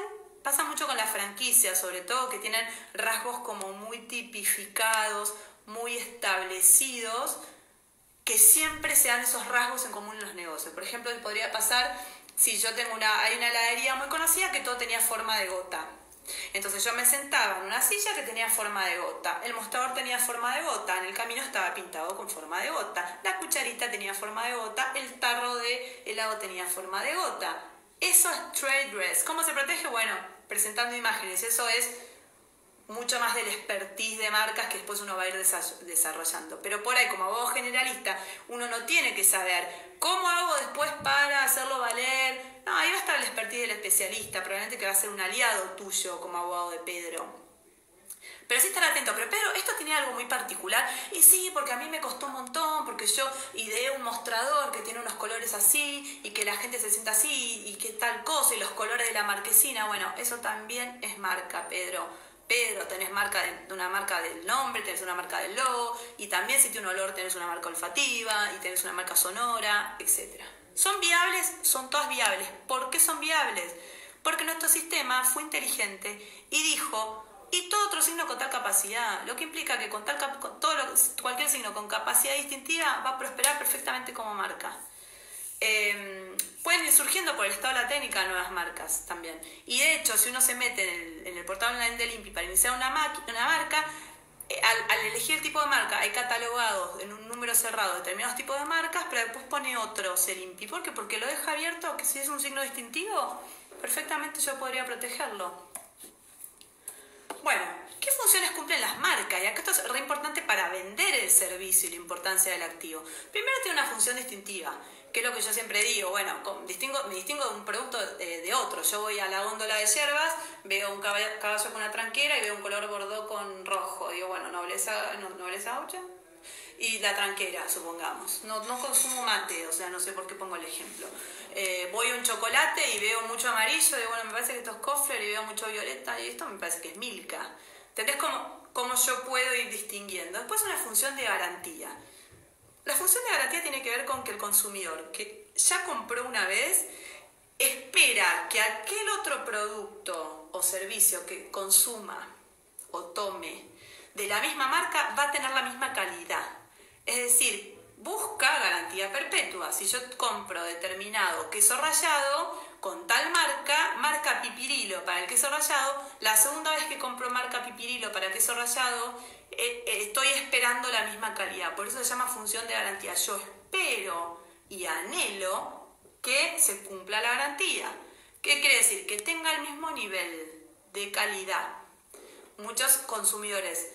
Pasa mucho con las franquicias, sobre todo que tienen rasgos como muy tipificados, muy establecidos, que siempre se dan esos rasgos en común en los negocios. Por ejemplo, podría pasar si yo tengo hay una heladería muy conocida que todo tenía forma de gota. Entonces yo me sentaba en una silla que tenía forma de gota, el mostrador tenía forma de gota, en el camino estaba pintado con forma de gota, la cucharita tenía forma de gota, el tarro de helado tenía forma de gota. Eso es trade dress. ¿Cómo se protege? Bueno, presentando imágenes. Eso es mucho más del expertise de marcas que después uno va a ir desarrollando. Pero por ahí, como abogado generalista, uno no tiene que saber cómo hago después para hacerlo valer. No, ahí va a estar el expertise del especialista, probablemente que va a ser un aliado tuyo como abogado de Pedro. Pero sí estar atento. Pero Pedro, esto tenía algo muy particular. Y sí, porque a mí me costó un montón, porque yo ideé un mostrador que tiene unos colores así, y que la gente se sienta así, y que tal cosa, y los colores de la marquesina. Bueno, eso también es marca, Pedro. Tenés marca de una marca del nombre, tenés una marca del logo, y también si tiene un olor tenés una marca olfativa, y tenés una marca sonora, etc. ¿Son viables? Son todas viables. ¿Por qué son viables? Porque nuestro sistema fue inteligente y dijo, y todo otro signo con tal capacidad, lo que implica que cualquier signo con capacidad distintiva va a prosperar perfectamente como marca. Pueden ir surgiendo por el estado de la técnica nuevas marcas también. Y de hecho, si uno se mete en el portal online del INPI para iniciar una marca, al elegir el tipo de marca hay catalogados en un número cerrado determinados tipos de marcas, pero después pone otros el INPI. ¿Por qué? Porque lo deja abierto, que si es un signo distintivo, perfectamente yo podría protegerlo. Bueno, ¿qué funciones cumplen las marcas? Y acá esto es re importante para vender el servicio y la importancia del activo. Primero tiene una función distintiva, que es lo que yo siempre digo. Bueno, me distingo de un producto de otro. Yo voy a la góndola de yerbas, veo un caballo con una tranquera y veo un color bordó con rojo. Digo, bueno, nobleza gaucha. Y la tranquera, supongamos. No consumo mate, o sea, no sé por qué pongo el ejemplo. Voy a un chocolate y veo mucho amarillo, y bueno, me parece que esto es Kofler, y veo mucho violeta, y esto me parece que es Milka. ¿Entendés cómo yo puedo ir distinguiendo? Después una función de garantía. La función de garantía tiene que ver con que el consumidor, que ya compró una vez, espera que aquel otro producto o servicio que consuma o tome de la misma marca va a tener la misma calidad. Es decir, busca garantía perpetua. Si yo compro determinado queso rallado con tal marca Pipirilo para el queso rallado, la segunda vez que compro marca Pipirilo para queso rallado, estoy esperando la misma calidad. Por eso se llama función de garantía. Yo espero y anhelo que se cumpla la garantía. ¿Qué quiere decir? Que tenga el mismo nivel de calidad. Muchos consumidores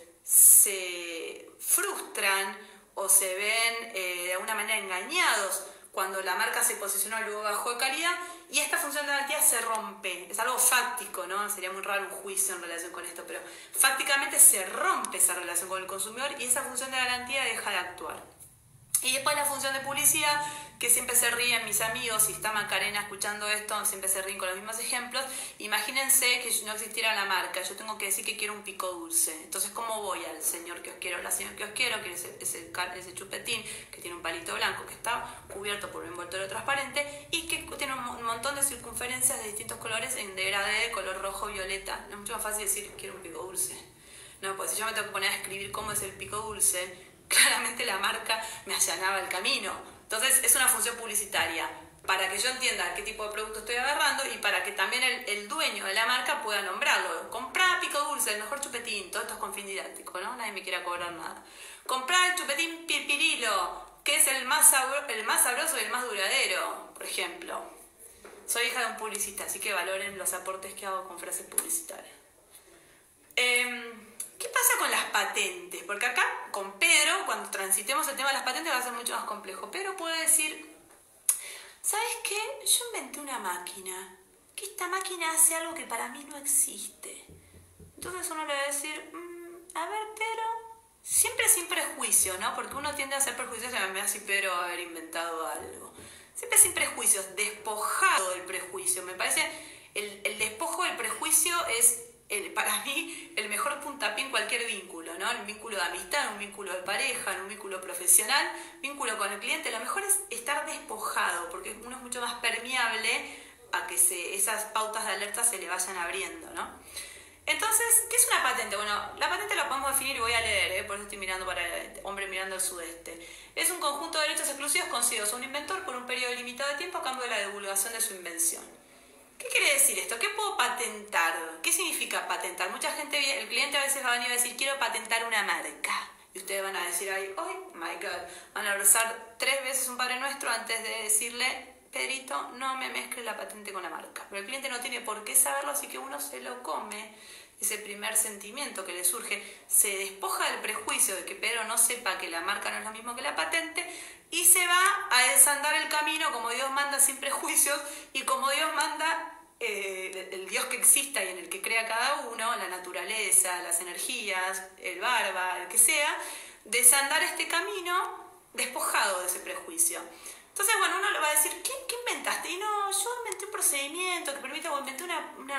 se frustran o se ven de alguna manera engañados cuando la marca se posicionó y luego bajó de calidad, y esta función de garantía se rompe. Es algo fáctico, ¿no? Sería muy raro un juicio en relación con esto, pero fácticamente se rompe esa relación con el consumidor y esa función de garantía deja de actuar. Y después la función de publicidad, que siempre se ríen mis amigos, si está Macarena escuchando esto, siempre se ríen con los mismos ejemplos. Imagínense que no existiera la marca, yo tengo que decir que quiero un pico dulce. Entonces, ¿cómo voy al señor kiosquero, la señora kiosquero, que ese chupetín que tiene un palito blanco, que está cubierto por un envoltorio transparente y que tiene un montón de circunferencias de distintos colores en degradé de color rojo, violeta? No es mucho más fácil decir quiero un pico dulce. No, pues si yo me tengo que poner a escribir cómo es el pico dulce, claramente la marca me allanaba el camino. Entonces es una función publicitaria para que yo entienda qué tipo de producto estoy agarrando y para que también el dueño de la marca pueda nombrarlo. Comprá pico dulce, el mejor chupetín. Todo esto es con fin didáctico, ¿no? Nadie me quiere cobrar nada. Comprá el chupetín Pipirilo, que es el más sabroso y el más duradero, por ejemplo. Soy hija de un publicista, así que valoren los aportes que hago con frases publicitarias. ¿Qué pasa con las patentes? Porque acá, con Pedro, cuando transitemos el tema de las patentes va a ser mucho más complejo. Pedro puede decir, ¿sabes qué? Yo inventé una máquina, que esta máquina hace algo que para mí no existe. Entonces uno le va a decir, a ver, Pedro, siempre sin prejuicio, ¿no? Porque uno tiende a hacer prejuicios y a mí así Pedro va a haber inventado algo. Siempre sin prejuicios, despojado del prejuicio. Me parece, el despojo del prejuicio es... para mí, el mejor puntapié en cualquier vínculo, ¿no? En un vínculo de amistad, en un vínculo de pareja, en un vínculo profesional, vínculo con el cliente. Lo mejor es estar despojado, porque uno es mucho más permeable a que esas pautas de alerta se le vayan abriendo, ¿no? Entonces, ¿qué es una patente? Bueno, la patente la podemos definir y voy a leer, por eso estoy mirando para el hombre mirando al sudeste. Es un conjunto de derechos exclusivos concedidos a un inventor por un periodo limitado de tiempo a cambio de la divulgación de su invención. ¿Qué quiere decir esto? ¿Qué puedo patentar? ¿Qué significa patentar? Mucha gente, el cliente a veces va a venir a decir, quiero patentar una marca. Y ustedes van a decir ahí, oh my God, van a rezar 3 veces un Padre Nuestro antes de decirle, Pedrito, no me mezcles la patente con la marca. Pero el cliente no tiene por qué saberlo, así que uno se lo come. Ese primer sentimiento que le surge, se despoja del prejuicio de que Pedro no sepa que la marca no es lo mismo que la patente y se va a desandar el camino como Dios manda, sin prejuicios, y como Dios manda, el Dios que exista y en el que crea cada uno, la naturaleza, las energías, el barba, el que sea, desandar este camino despojado de ese prejuicio. Entonces, bueno, uno le va a decir, ¿qué inventaste? Y no, yo inventé un procedimiento que permite, o inventé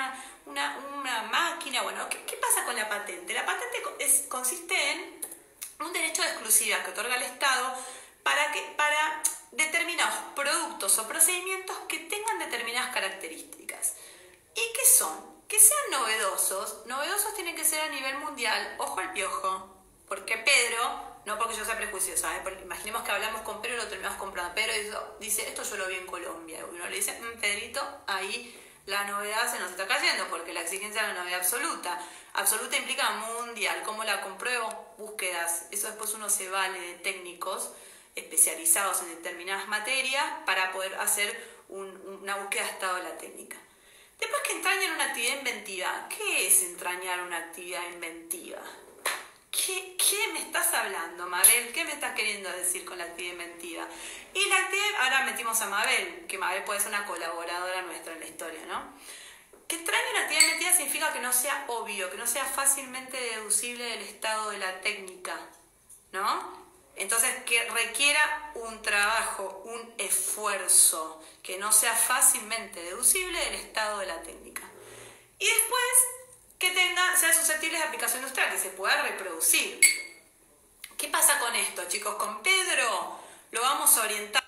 una máquina. Bueno, ¿qué pasa con la patente? La patente consiste en un derecho de exclusividad que otorga el Estado para determinados productos o procedimientos que tengan determinadas características. ¿Y qué son? Que sean novedosos. Novedosos tienen que ser a nivel mundial. Ojo al piojo. Porque Pedro... No porque yo sea prejuiciosa, imaginemos que hablamos con Pedro y lo terminamos comprando. Pedro dice, esto yo lo vi en Colombia. Y uno le dice, Pedrito, ahí la novedad se nos está cayendo, porque la exigencia de la novedad absoluta. Absoluta implica mundial. ¿Cómo la compruebo? Búsquedas. Eso después uno se vale de técnicos especializados en determinadas materias para poder hacer una búsqueda de estado de la técnica. Después, que entrañan una actividad inventiva. ¿Qué es entrañar una actividad inventiva? ¿Qué me estás hablando, Mabel? ¿Qué me estás queriendo decir con la actividad inventiva? Y la actividad, ahora metimos a Mabel, que Mabel puede ser una colaboradora nuestra en la historia, ¿no? Que trae una actividad inventiva significa que no sea obvio, que no sea fácilmente deducible del estado de la técnica, ¿no? Entonces, que requiera un trabajo, un esfuerzo, que no sea fácilmente deducible del estado de la técnica. Y después, que sea susceptible de aplicación industrial, que se pueda reproducir. ¿Qué pasa con esto, chicos? Con Pedro lo vamos a orientar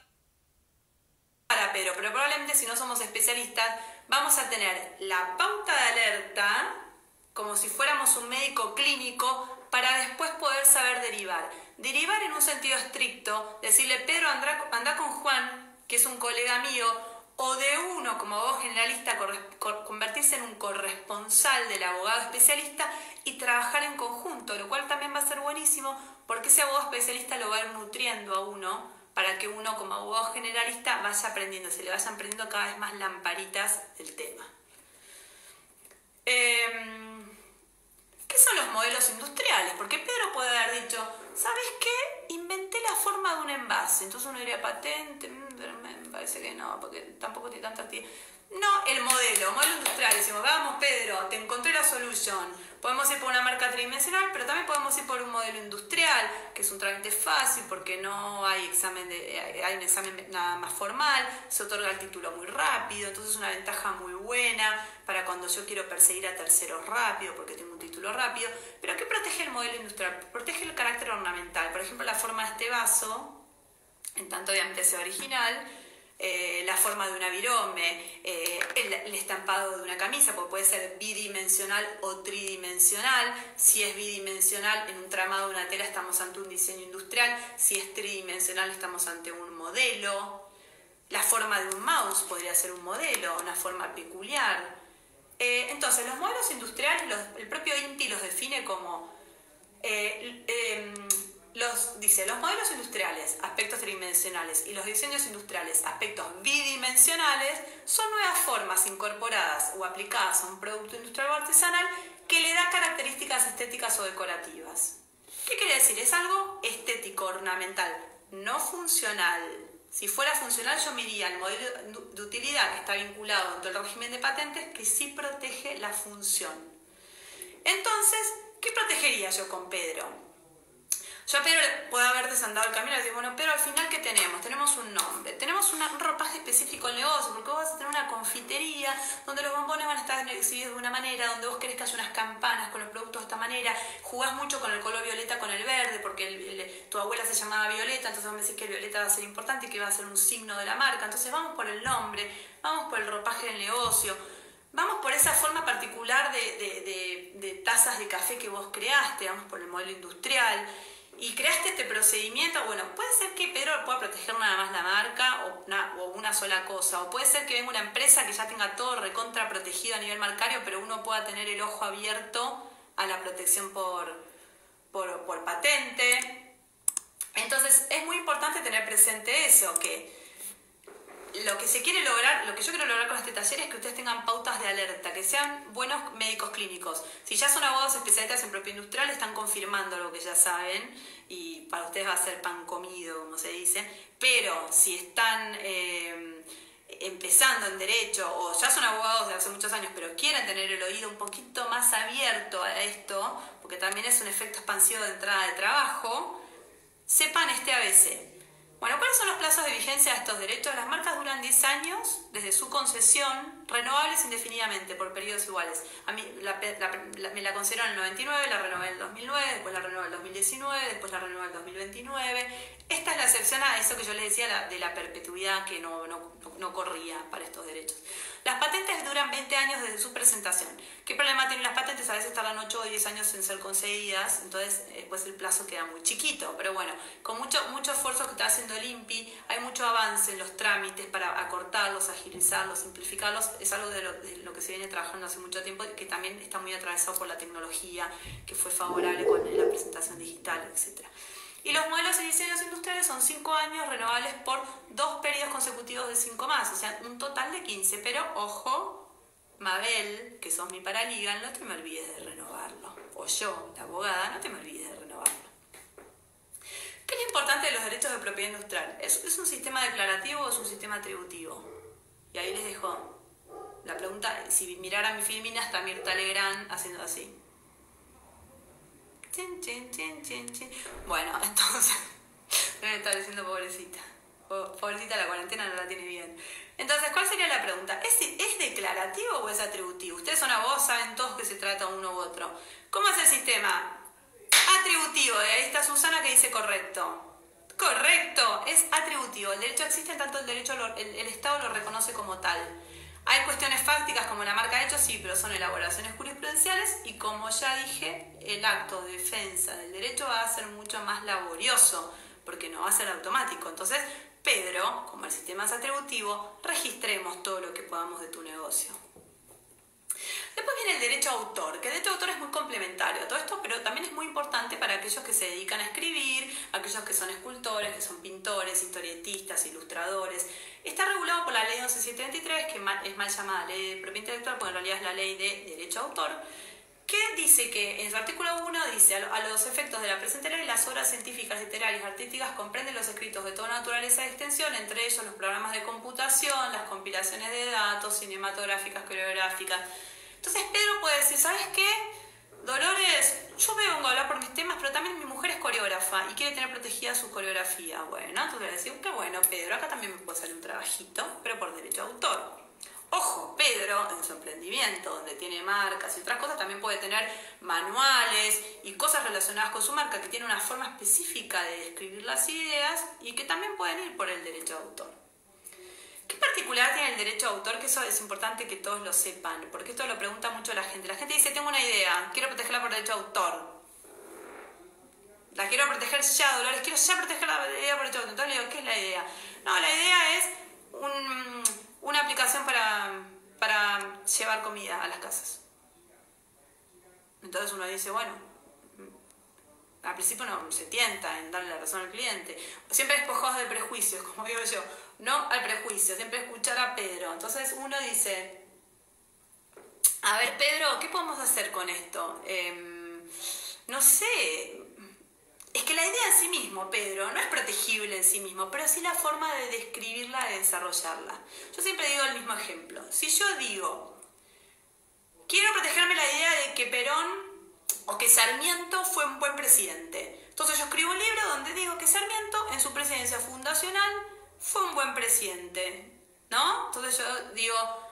a Pedro, pero probablemente si no somos especialistas vamos a tener la pauta de alerta como si fuéramos un médico clínico para después poder saber derivar. Derivar en un sentido estricto, decirle, Pedro, anda con Juan, que es un colega mío, o de uno como abogado generalista convertirse en un corresponsal del abogado especialista y trabajar en conjunto, lo cual también va a ser buenísimo porque ese abogado especialista lo va a ir nutriendo a uno para que uno como abogado generalista vaya aprendiendo, se le vayan prendiendo cada vez más lamparitas del tema. ¿Qué son los modelos industriales? Porque Pedro puede haber dicho, ¿sabes qué? Inventé la forma de un envase. Entonces uno diría, patente, pero me parece que no, porque tampoco tiene tanta actividad. No, el modelo industrial. Decimos, vamos Pedro, te encontré la solución. Podemos ir por una marca tridimensional, pero también podemos ir por un modelo industrial, que es un trámite fácil porque no hay hay un examen nada más formal, se otorga el título muy rápido, entonces es una ventaja muy buena para cuando yo quiero perseguir a terceros rápido porque tengo un título rápido. Pero ¿qué protege el modelo industrial? Protege el carácter ornamental. Por ejemplo, la forma de este vaso, en tanto obviamente sea original, la forma de una virome, el estampado de una camisa, porque puede ser bidimensional o tridimensional. Si es bidimensional, en un tramado de una tela estamos ante un diseño industrial. Si es tridimensional, estamos ante un modelo. La forma de un mouse podría ser un modelo, una forma peculiar. Entonces, los modelos industriales, el propio INPI los define como... los modelos industriales, aspectos tridimensionales, y los diseños industriales, aspectos bidimensionales, son nuevas formas incorporadas o aplicadas a un producto industrial o artesanal que le da características estéticas o decorativas. ¿Qué quiere decir? Es algo estético, ornamental, no funcional. Si fuera funcional, yo me iría al modelo de utilidad que está vinculado dentro del régimen de patentes, que sí protege la función. Entonces, ¿qué protegería yo con Pedro? Yo a Pedro puedo haber desandado el camino y decir, bueno, pero al final, ¿qué tenemos? Tenemos un nombre, tenemos un ropaje específico del negocio, porque vos vas a tener una una confitería donde los bombones van a estar exhibidos de una manera, donde vos querés que haya unas campanas con los productos de esta manera, jugás mucho con el color violeta con el verde, porque tu abuela se llamaba Violeta, entonces vos me decís que el violeta va a ser importante y que va a ser un signo de la marca. Entonces vamos por el nombre, vamos por el ropaje del negocio, vamos por esa forma particular de tazas de café que vos creaste, vamos por el modelo industrial. Y creaste este procedimiento. Bueno, puede ser que Pedro pueda proteger nada más la marca o una sola cosa, o puede ser que venga una empresa que ya tenga todo recontra protegido a nivel marcario, pero uno pueda tener el ojo abierto a la protección por patente. Entonces es muy importante tener presente eso, que lo que se quiere lograr, lo que yo quiero lograr con este taller es que ustedes tengan pautas de alerta, que sean buenos médicos clínicos. Si ya son abogados especialistas en propiedad industrial, están confirmando lo que ya saben y para ustedes va a ser pan comido, como se dice. Pero si están empezando en derecho o ya son abogados de hace muchos años, pero quieren tener el oído un poquito más abierto a esto, porque también es un efecto expansivo de entrada de trabajo, sepan este ABC. Bueno, ¿cuáles son los plazos de vigencia de estos derechos? Las marcas duran 10 años desde su concesión, renovables indefinidamente por periodos iguales. A mí me la concedieron en el 99, la renové en el 2009, después la renové en el 2019, después la renové en el 2029. Esta es la excepción a eso que yo les decía de la perpetuidad que no corría para estos derechos. Las patentes duran 20 años desde su presentación. ¿Qué problema tienen las patentes? A veces tardan 8 o 10 años en ser concedidas, entonces después el plazo queda muy chiquito. Pero bueno, con mucho esfuerzo que está haciendo el INPI, hay mucho avance en los trámites para acortarlos, agilizarlos, simplificarlos. Es algo de lo que se viene trabajando hace mucho tiempo y que también está muy atravesado por la tecnología, que fue favorable con la presentación digital, etc. Y los modelos y diseños industriales son 5 años renovables por 2 periodos consecutivos de 5 más, o sea, un total de 15. Pero, ojo, Mabel, que sos mi paralegal, no te me olvides de renovarlo. O yo, la abogada, no te me olvides de renovarlo. ¿Qué es lo importante de los derechos de propiedad industrial? ¿Es un sistema declarativo o es un sistema atributivo? Y ahí les dejo la pregunta, si miraran mi filmina está Mirta Legrand haciendo así. Chin, chin, chin, chin, chin. Bueno, entonces, deben estar diciendo pobrecita. Pobrecita, la cuarentena no la tiene bien. Entonces, ¿cuál sería la pregunta? ¿Es declarativo o es atributivo? Ustedes son abogados, saben todos que se trata uno u otro. ¿Cómo es el sistema? Atributivo. Y ahí está Susana que dice correcto. Correcto, es atributivo. El derecho existe en tanto el Estado lo reconoce como tal. Hay cuestiones fácticas como la marca de hecho, sí, pero son elaboraciones jurisprudenciales y como ya dije, el acto de defensa del derecho va a ser mucho más laborioso porque no va a ser automático. Entonces, Pedro, como el sistema es atributivo, registremos todo lo que podamos de tu negocio. Después viene el derecho a autor, que el derecho a autor es muy complementario a todo esto, pero también es muy importante para aquellos que se dedican a escribir, aquellos que son escultores, que son pintores, historietistas, ilustradores. Está regulado por la ley 11723, que es mal llamada ley de propiedad intelectual, porque en realidad es la ley de derecho a autor, que dice que en su artículo 1 dice a los efectos de la presente ley las obras científicas, literarias, artísticas comprenden los escritos de toda naturaleza de extensión, entre ellos los programas de computación, las compilaciones de datos, cinematográficas, coreográficas. Entonces Pedro puede decir, ¿sabes qué? Dolores, yo me vengo a hablar por mis temas, pero también mi mujer es coreógrafa y quiere tener protegida su coreografía. Bueno, entonces le decimos, qué bueno, Pedro, acá también me puede salir un trabajito, pero por derecho a autor. Ojo, Pedro, en su emprendimiento, donde tiene marcas y otras cosas, también puede tener manuales y cosas relacionadas con su marca, que tiene una forma específica de describir las ideas y que también pueden ir por el derecho a autor. ¿Qué particular tiene el derecho a autor? Que eso es importante que todos lo sepan, porque esto lo pregunta mucho la gente. La gente dice, tengo una idea, quiero protegerla por derecho a autor. La quiero proteger ya, Dolores, quiero ya proteger la idea por derecho a autor. Entonces le digo, ¿qué es la idea? No, la idea es una aplicación para llevar comida a las casas. Entonces uno dice, bueno, al principio no se tienta en darle la razón al cliente. Siempre despojados de prejuicios, como digo yo. No al prejuicio, siempre escuchar a Pedro. Entonces uno dice, a ver, Pedro, ¿qué podemos hacer con esto? No sé, es que la idea en sí mismo, Pedro, no es protegible en sí mismo, pero sí la forma de describirla, de desarrollarla. Yo siempre digo el mismo ejemplo. Si yo digo, quiero protegerme la idea de que Perón o que Sarmiento fue un buen presidente. Entonces yo escribo un libro donde digo que Sarmiento en su presidencia fundacional fue un buen presidente, ¿no? Entonces yo digo,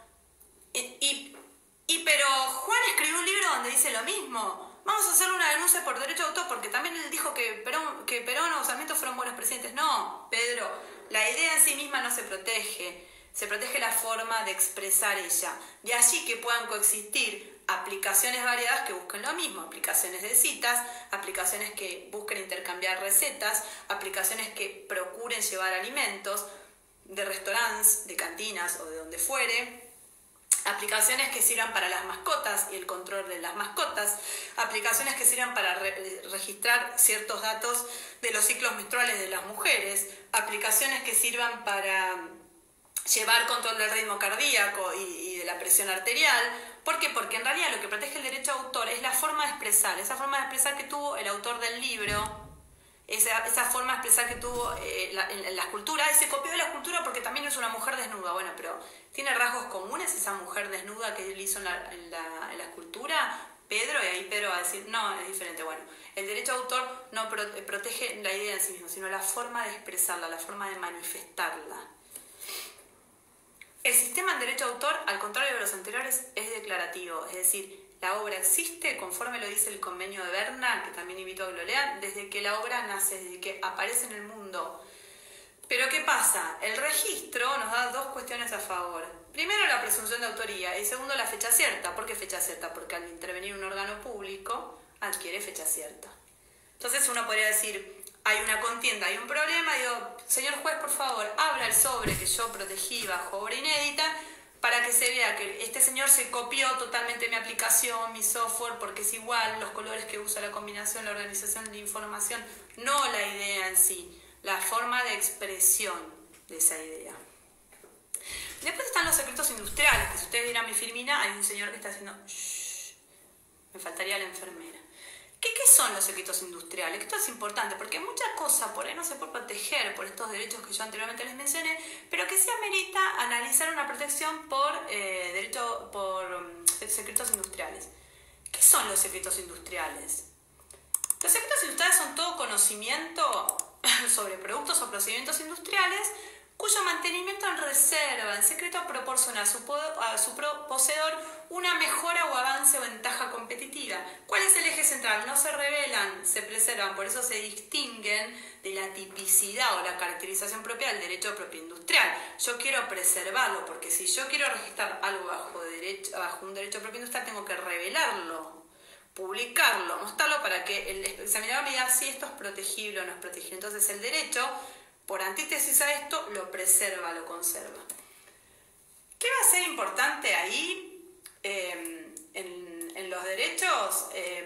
pero Juan escribió un libro donde dice lo mismo. Vamos a hacerle una denuncia por derecho de autor, porque también él dijo que Perón o Sarmiento fueron buenos presidentes. No, Pedro, la idea en sí misma no se protege. Se protege la forma de expresar ella. De allí que puedan coexistir aplicaciones variadas que busquen lo mismo. Aplicaciones de citas, aplicaciones que busquen intercambiar recetas, aplicaciones que procuren llevar alimentos de restaurantes, de cantinas o de donde fuere. Aplicaciones que sirvan para las mascotas y el control de las mascotas, aplicaciones que sirvan para registrar ciertos datos de los ciclos menstruales de las mujeres, aplicaciones que sirvan para llevar control del ritmo cardíaco y de la presión arterial. ¿Por qué? Porque en realidad lo que protege el derecho de autor es la forma de expresar, esa forma de expresar que tuvo el autor del libro, esa forma de expresar que tuvo en la escultura, y se copió de la escultura porque también es una mujer desnuda. Bueno, pero ¿tiene rasgos comunes esa mujer desnuda que él hizo en la escultura? Pedro, y ahí Pedro va a decir, no, es diferente. Bueno, el derecho de autor no protege la idea en sí mismo, sino la forma de expresarla, la forma de manifestarla. El sistema en derecho de autor, al contrario de los anteriores, es declarativo, es decir, la obra existe, conforme lo dice el convenio de Berna, que también invito a que lo lean, desde que la obra nace, desde que aparece en el mundo. Pero ¿qué pasa? El registro nos da dos cuestiones a favor. Primero, la presunción de autoría, y segundo, la fecha cierta. ¿Por qué fecha cierta? Porque al intervenir un órgano público, adquiere fecha cierta. Entonces uno podría decir, hay una contienda, hay un problema, digo, señor juez, por favor, abra el sobre que yo protegí bajo obra inédita, para que se vea que este señor se copió totalmente mi aplicación, mi software, porque es igual, los colores que usa, la combinación, la organización de información, no la idea en sí, la forma de expresión de esa idea. Después están los secretos industriales, que si ustedes vieran mi filmina, hay un señor que está haciendo shh, me faltaría la enfermera. ¿Qué son los secretos industriales? Esto es importante porque muchas cosas por ahí no se puede proteger por estos derechos que yo anteriormente les mencioné, pero que sí amerita analizar una protección por secretos industriales. ¿Qué son los secretos industriales? Los secretos industriales son todo conocimiento sobre productos o procedimientos industriales cuyo mantenimiento en reserva, en secreto, proporciona a su poseedor una mejora o avance o ventaja competitiva. ¿Cuál es el eje central? No se revelan, se preservan, por eso se distinguen de la tipicidad o la caracterización propia del derecho de propiedad industrial. Yo quiero preservarlo, porque si yo quiero registrar algo bajo un derecho de propiedad industrial, tengo que revelarlo, publicarlo, mostrarlo para que el examinador me diga si esto es protegible o no es protegible. Entonces el derecho, por antítesis a esto, lo preserva, lo conserva. ¿Qué va a ser importante ahí en los derechos?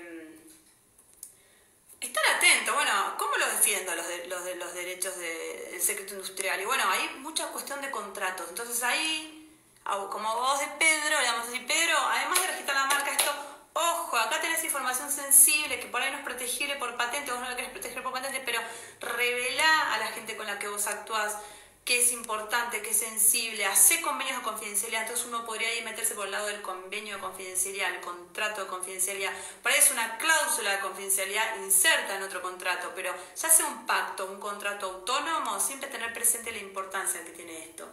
Estar atento. Bueno, ¿cómo lo defiendo los derechos del secreto industrial? Y bueno, hay mucha cuestión de contratos. Entonces ahí, como voz de Pedro, le vamos a decir, Pedro, además de registrar la marca, esto, ojo, acá tenés información sensible que por ahí no es protegible por patente, vos no la querés proteger por patente, pero revelá a la gente con la que vos actuás que es importante, que es sensible, hacé convenios de confidencialidad. Entonces uno podría ir meterse por el lado del convenio de confidencialidad, el contrato de confidencialidad. Por ahí es una cláusula de confidencialidad inserta en otro contrato, pero ya sea un pacto, un contrato autónomo, siempre tener presente la importancia que tiene esto.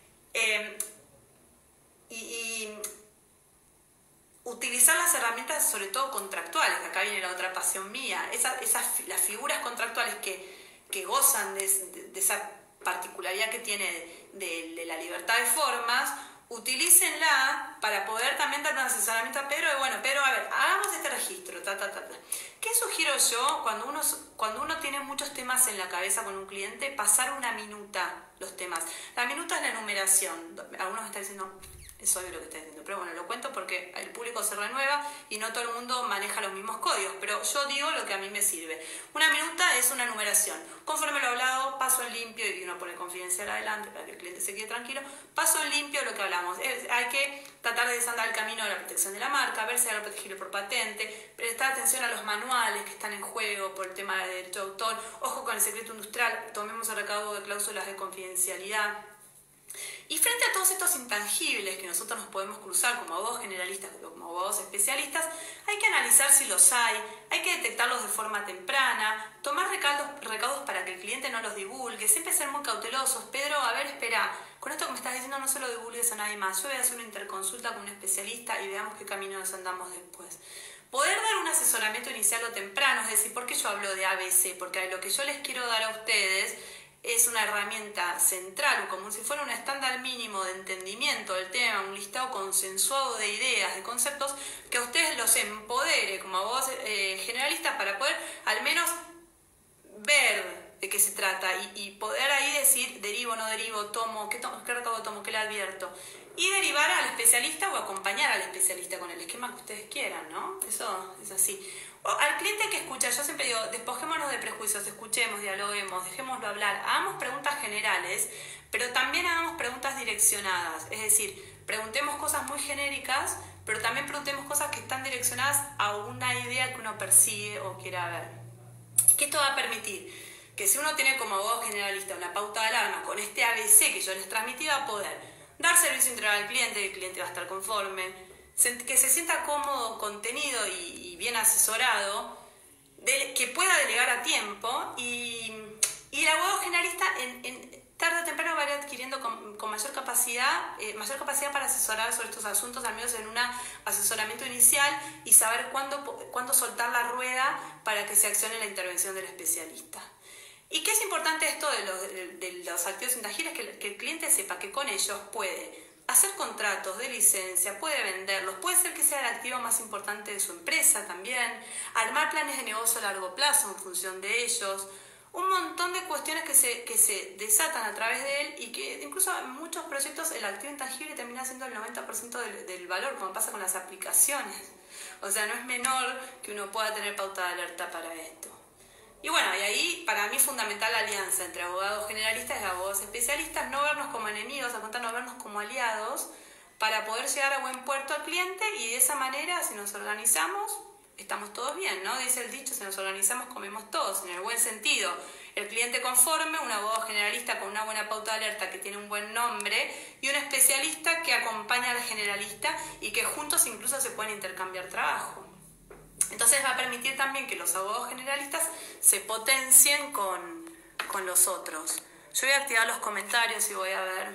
Utilizar las herramientas, sobre todo contractuales, acá viene la otra pasión mía, las figuras contractuales que gozan de esa particularidad que tiene de la libertad de formas, utilícenla para poder también dar un asesoramiento a Pedro de, bueno, Pedro, a ver, hagamos este registro, ¿Qué sugiero yo cuando uno tiene muchos temas en la cabeza con un cliente? Pasar una minuta los temas. La minuta es la enumeración. Algunos me están diciendo, es obvio lo que está diciendo, pero bueno, lo cuento porque el público se renueva y no todo el mundo maneja los mismos códigos, pero yo digo lo que a mí me sirve. Una minuta es una numeración. Conforme lo hablado, paso en limpio, y uno pone confidencial adelante para que el cliente se quede tranquilo, paso en limpio lo que hablamos. Hay que tratar de desandar el camino de la protección de la marca, ver si hay algo protegible por patente, prestar atención a los manuales que están en juego por el tema de derecho de autor, ojo con el secreto industrial, tomemos el recaudo de cláusulas de confidencialidad. Y frente a todos estos intangibles que nosotros nos podemos cruzar como abogados generalistas o como abogados especialistas, hay que analizar si los hay que detectarlos de forma temprana, tomar recaudos para que el cliente no los divulgue, siempre ser muy cautelosos. Pedro, a ver, espera, con esto que me estás diciendo no se lo divulgues a nadie más, yo voy a hacer una interconsulta con un especialista y veamos qué camino nos andamos después. Poder dar un asesoramiento inicial o temprano, es decir, ¿por qué yo hablo de ABC? Porque lo que yo les quiero dar a ustedes es una herramienta central, como si fuera un estándar mínimo de entendimiento del tema, un listado consensuado de ideas, de conceptos, que a ustedes los empodere como abogados generalistas para poder al menos ver de qué se trata y poder ahí decir derivo, no derivo, qué recaudo tomo, qué le advierto. Y derivar al especialista o acompañar al especialista con el esquema que ustedes quieran, ¿no? Eso es así. O al cliente que escucha, yo siempre digo, despojémonos de prejuicios, escuchemos, dialoguemos, dejémoslo hablar, hagamos preguntas generales, pero también hagamos preguntas direccionadas. Es decir, preguntemos cosas muy genéricas, pero también preguntemos cosas que están direccionadas a una idea que uno persigue o quiera ver. ¿Qué esto va a permitir? Que si uno tiene como abogado generalista una pauta de alarma con este ABC que yo les transmití, va a poder dar servicio integral al cliente, el cliente va a estar conforme, que se sienta cómodo, contenido y bien asesorado, que pueda delegar a tiempo y el abogado generalista tarde o temprano va a ir adquiriendo con mayor capacidad para asesorar sobre estos asuntos, al menos en un asesoramiento inicial, y saber cuándo soltar la rueda para que se accione la intervención del especialista. ¿Y qué es importante esto de los activos intangibles? Que el cliente sepa que con ellos puede hacer contratos de licencia, puede venderlos, puede ser que sea el activo más importante de su empresa también, armar planes de negocio a largo plazo en función de ellos, un montón de cuestiones que se desatan a través de él y que incluso en muchos proyectos el activo intangible termina siendo el 90% del valor, como pasa con las aplicaciones. O sea, no es menor que uno pueda tener pauta de alerta para esto. Y bueno, y ahí para mí es fundamental la alianza entre abogados generalistas y abogados especialistas, no vernos como enemigos, al contrario, vernos como aliados para poder llegar a buen puerto al cliente, y de esa manera, si nos organizamos, estamos todos bien, ¿no? Dice el dicho, si nos organizamos comemos todos, en el buen sentido. El cliente conforme, un abogado generalista con una buena pauta de alerta que tiene un buen nombre y un especialista que acompaña al generalista y que juntos incluso se pueden intercambiar trabajo. Entonces va a permitir también que los abogados generalistas se potencien con los otros. Yo voy a activar los comentarios y voy a ver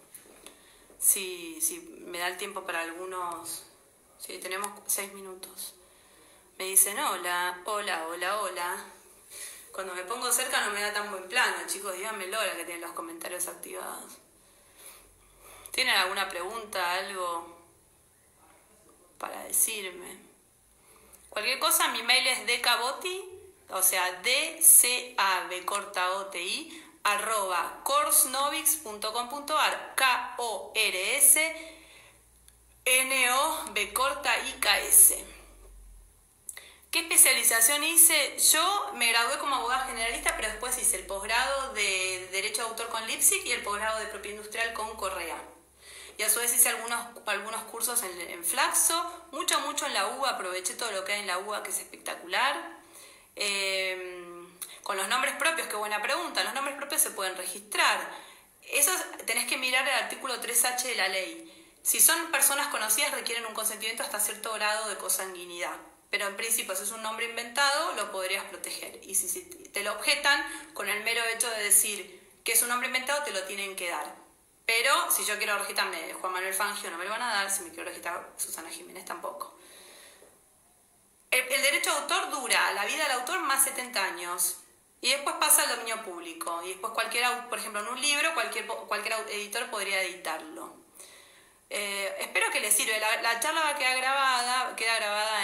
si me da el tiempo para algunos. Sí, tenemos 6 minutos. Me dicen hola. Cuando me pongo cerca no me da tan buen plano, chicos, díganmelo ahora que tienen los comentarios activados. ¿Tienen alguna pregunta, algo para decirme? Cualquier cosa, mi mail es dkboti, o sea, dcabcortaoti, @corsnovics.com.ar, KORSNOVIKS. ¿Qué especialización hice? Yo me gradué como abogada generalista, pero después hice el posgrado de Derecho de Autor con Lipsic y el posgrado de Propiedad Industrial con Correa. Y a su vez hice algunos cursos en Flaxo, mucho en la UBA, aproveché todo lo que hay en la UBA, que es espectacular. Con los nombres propios, qué buena pregunta, los nombres propios se pueden registrar. Eso tenés que mirar el artículo 3H de la ley. Si son personas conocidas requieren un consentimiento hasta cierto grado de consanguinidad. Pero en principio, si es un nombre inventado, lo podrías proteger. Y si te lo objetan, con el mero hecho de decir que es un nombre inventado, te lo tienen que dar. Pero si yo quiero registrarme Juan Manuel Fangio, no me lo van a dar. Si me quiero registrar Susana Jiménez, tampoco. El derecho de autor dura la vida del autor más 70 años. Y después pasa al dominio público. Y después por ejemplo, en un libro, cualquier editor podría editarlo. Espero que les sirva. La charla va a queda grabada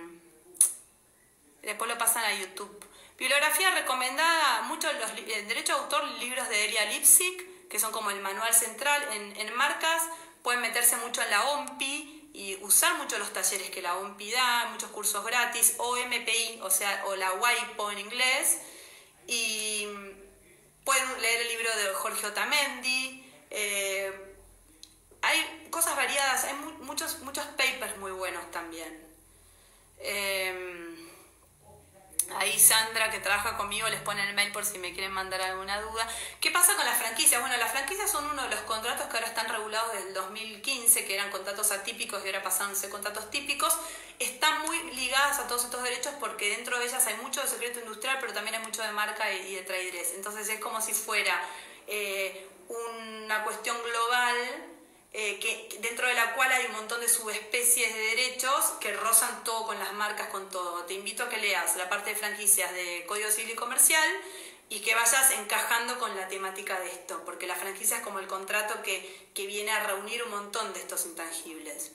después lo pasan a YouTube. Bibliografía recomendada, en derecho de autor, libros de Delia Lipsic, que son como el manual central en marcas. Pueden meterse mucho en la OMPI y usar mucho los talleres que la OMPI da, muchos cursos gratis, o MPI, o la WIPO en inglés. Y pueden leer el libro de Jorge Otamendi. Hay cosas variadas, hay muchos papers muy buenos también. ahí Sandra, que trabaja conmigo, les pone el mail por si me quieren mandar alguna duda. ¿Qué pasa con las franquicias? Bueno, las franquicias son uno de los contratos que ahora están regulados desde el 2015, que eran contratos atípicos y ahora pasaron a ser contratos típicos. Están muy ligadas a todos estos derechos porque dentro de ellas hay mucho de secreto industrial, pero también hay mucho de marca y de trade dress. Entonces es como si fuera una cuestión global, dentro de la cual hay un montón de subespecies de derechos que rozan todo con las marcas, con todo. Te invito a que leas la parte de franquicias de Código Civil y Comercial y que vayas encajando con la temática de esto, porque la franquicia es como el contrato que viene a reunir un montón de estos intangibles.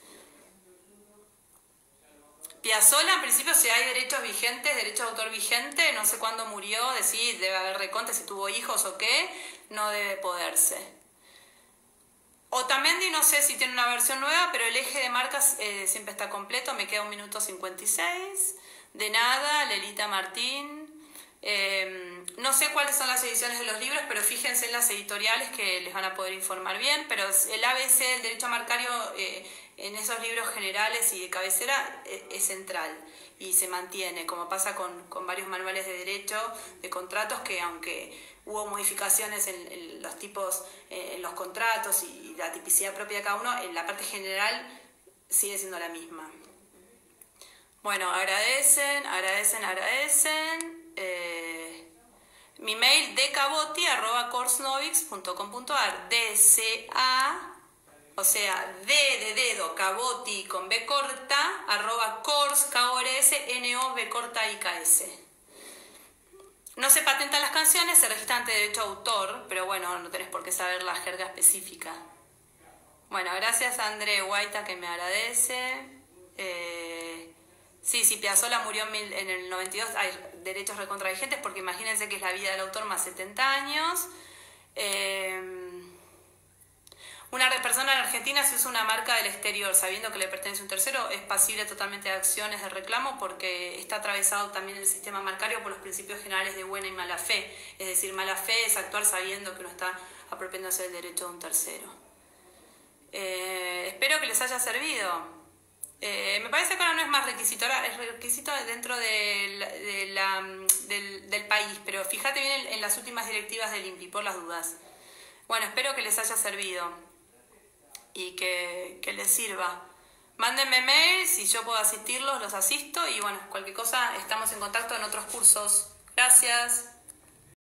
Piazzolla, en principio, si hay derechos vigentes, derechos de autor vigente, no sé cuándo murió, decir, debe haber reconte, si tuvo hijos o qué, no debe poderse. Otamendi no sé si tiene una versión nueva, pero el eje de marcas siempre está completo, me queda 1 minuto 56. De nada, Lelita Martín. No sé cuáles son las ediciones de los libros, pero fíjense en las editoriales que les van a poder informar bien, pero el ABC, el derecho marcario, en esos libros generales y de cabecera es central y se mantiene, como pasa con varios manuales de derecho, de contratos, que aunque hubo modificaciones en los tipos, en los contratos y la tipicidad propia de cada uno, en la parte general sigue siendo la misma. Bueno, agradecen. Mi mail dcaboti@corsnovics.com.ar, DCA, o sea, D de dedo, Caboti con B corta, @cors, KORS, NOV IKS. No se patentan las canciones, se registran ante derecho a autor, pero bueno, no tenés por qué saber la jerga específica. Bueno, gracias a André Guaita, que me agradece. Sí, Piazzolla murió en el 92, hay derechos recontravigentes, porque imagínense que es la vida del autor más 70 años. Una persona en Argentina, si usa una marca del exterior sabiendo que le pertenece a un tercero, es pasible totalmente de acciones de reclamo, porque está atravesado también el sistema marcario por los principios generales de buena y mala fe. Es decir, mala fe es actuar sabiendo que uno está apropiándose del derecho de un tercero. Espero que les haya servido. Me parece que ahora no es más requisito, ahora es requisito dentro del país, pero fíjate bien en las últimas directivas del INPI, por las dudas. Bueno, espero que les haya servido y que les sirva. Mándenme mail, si yo puedo asistirlos, los asisto, y bueno, cualquier cosa, estamos en contacto en otros cursos. Gracias.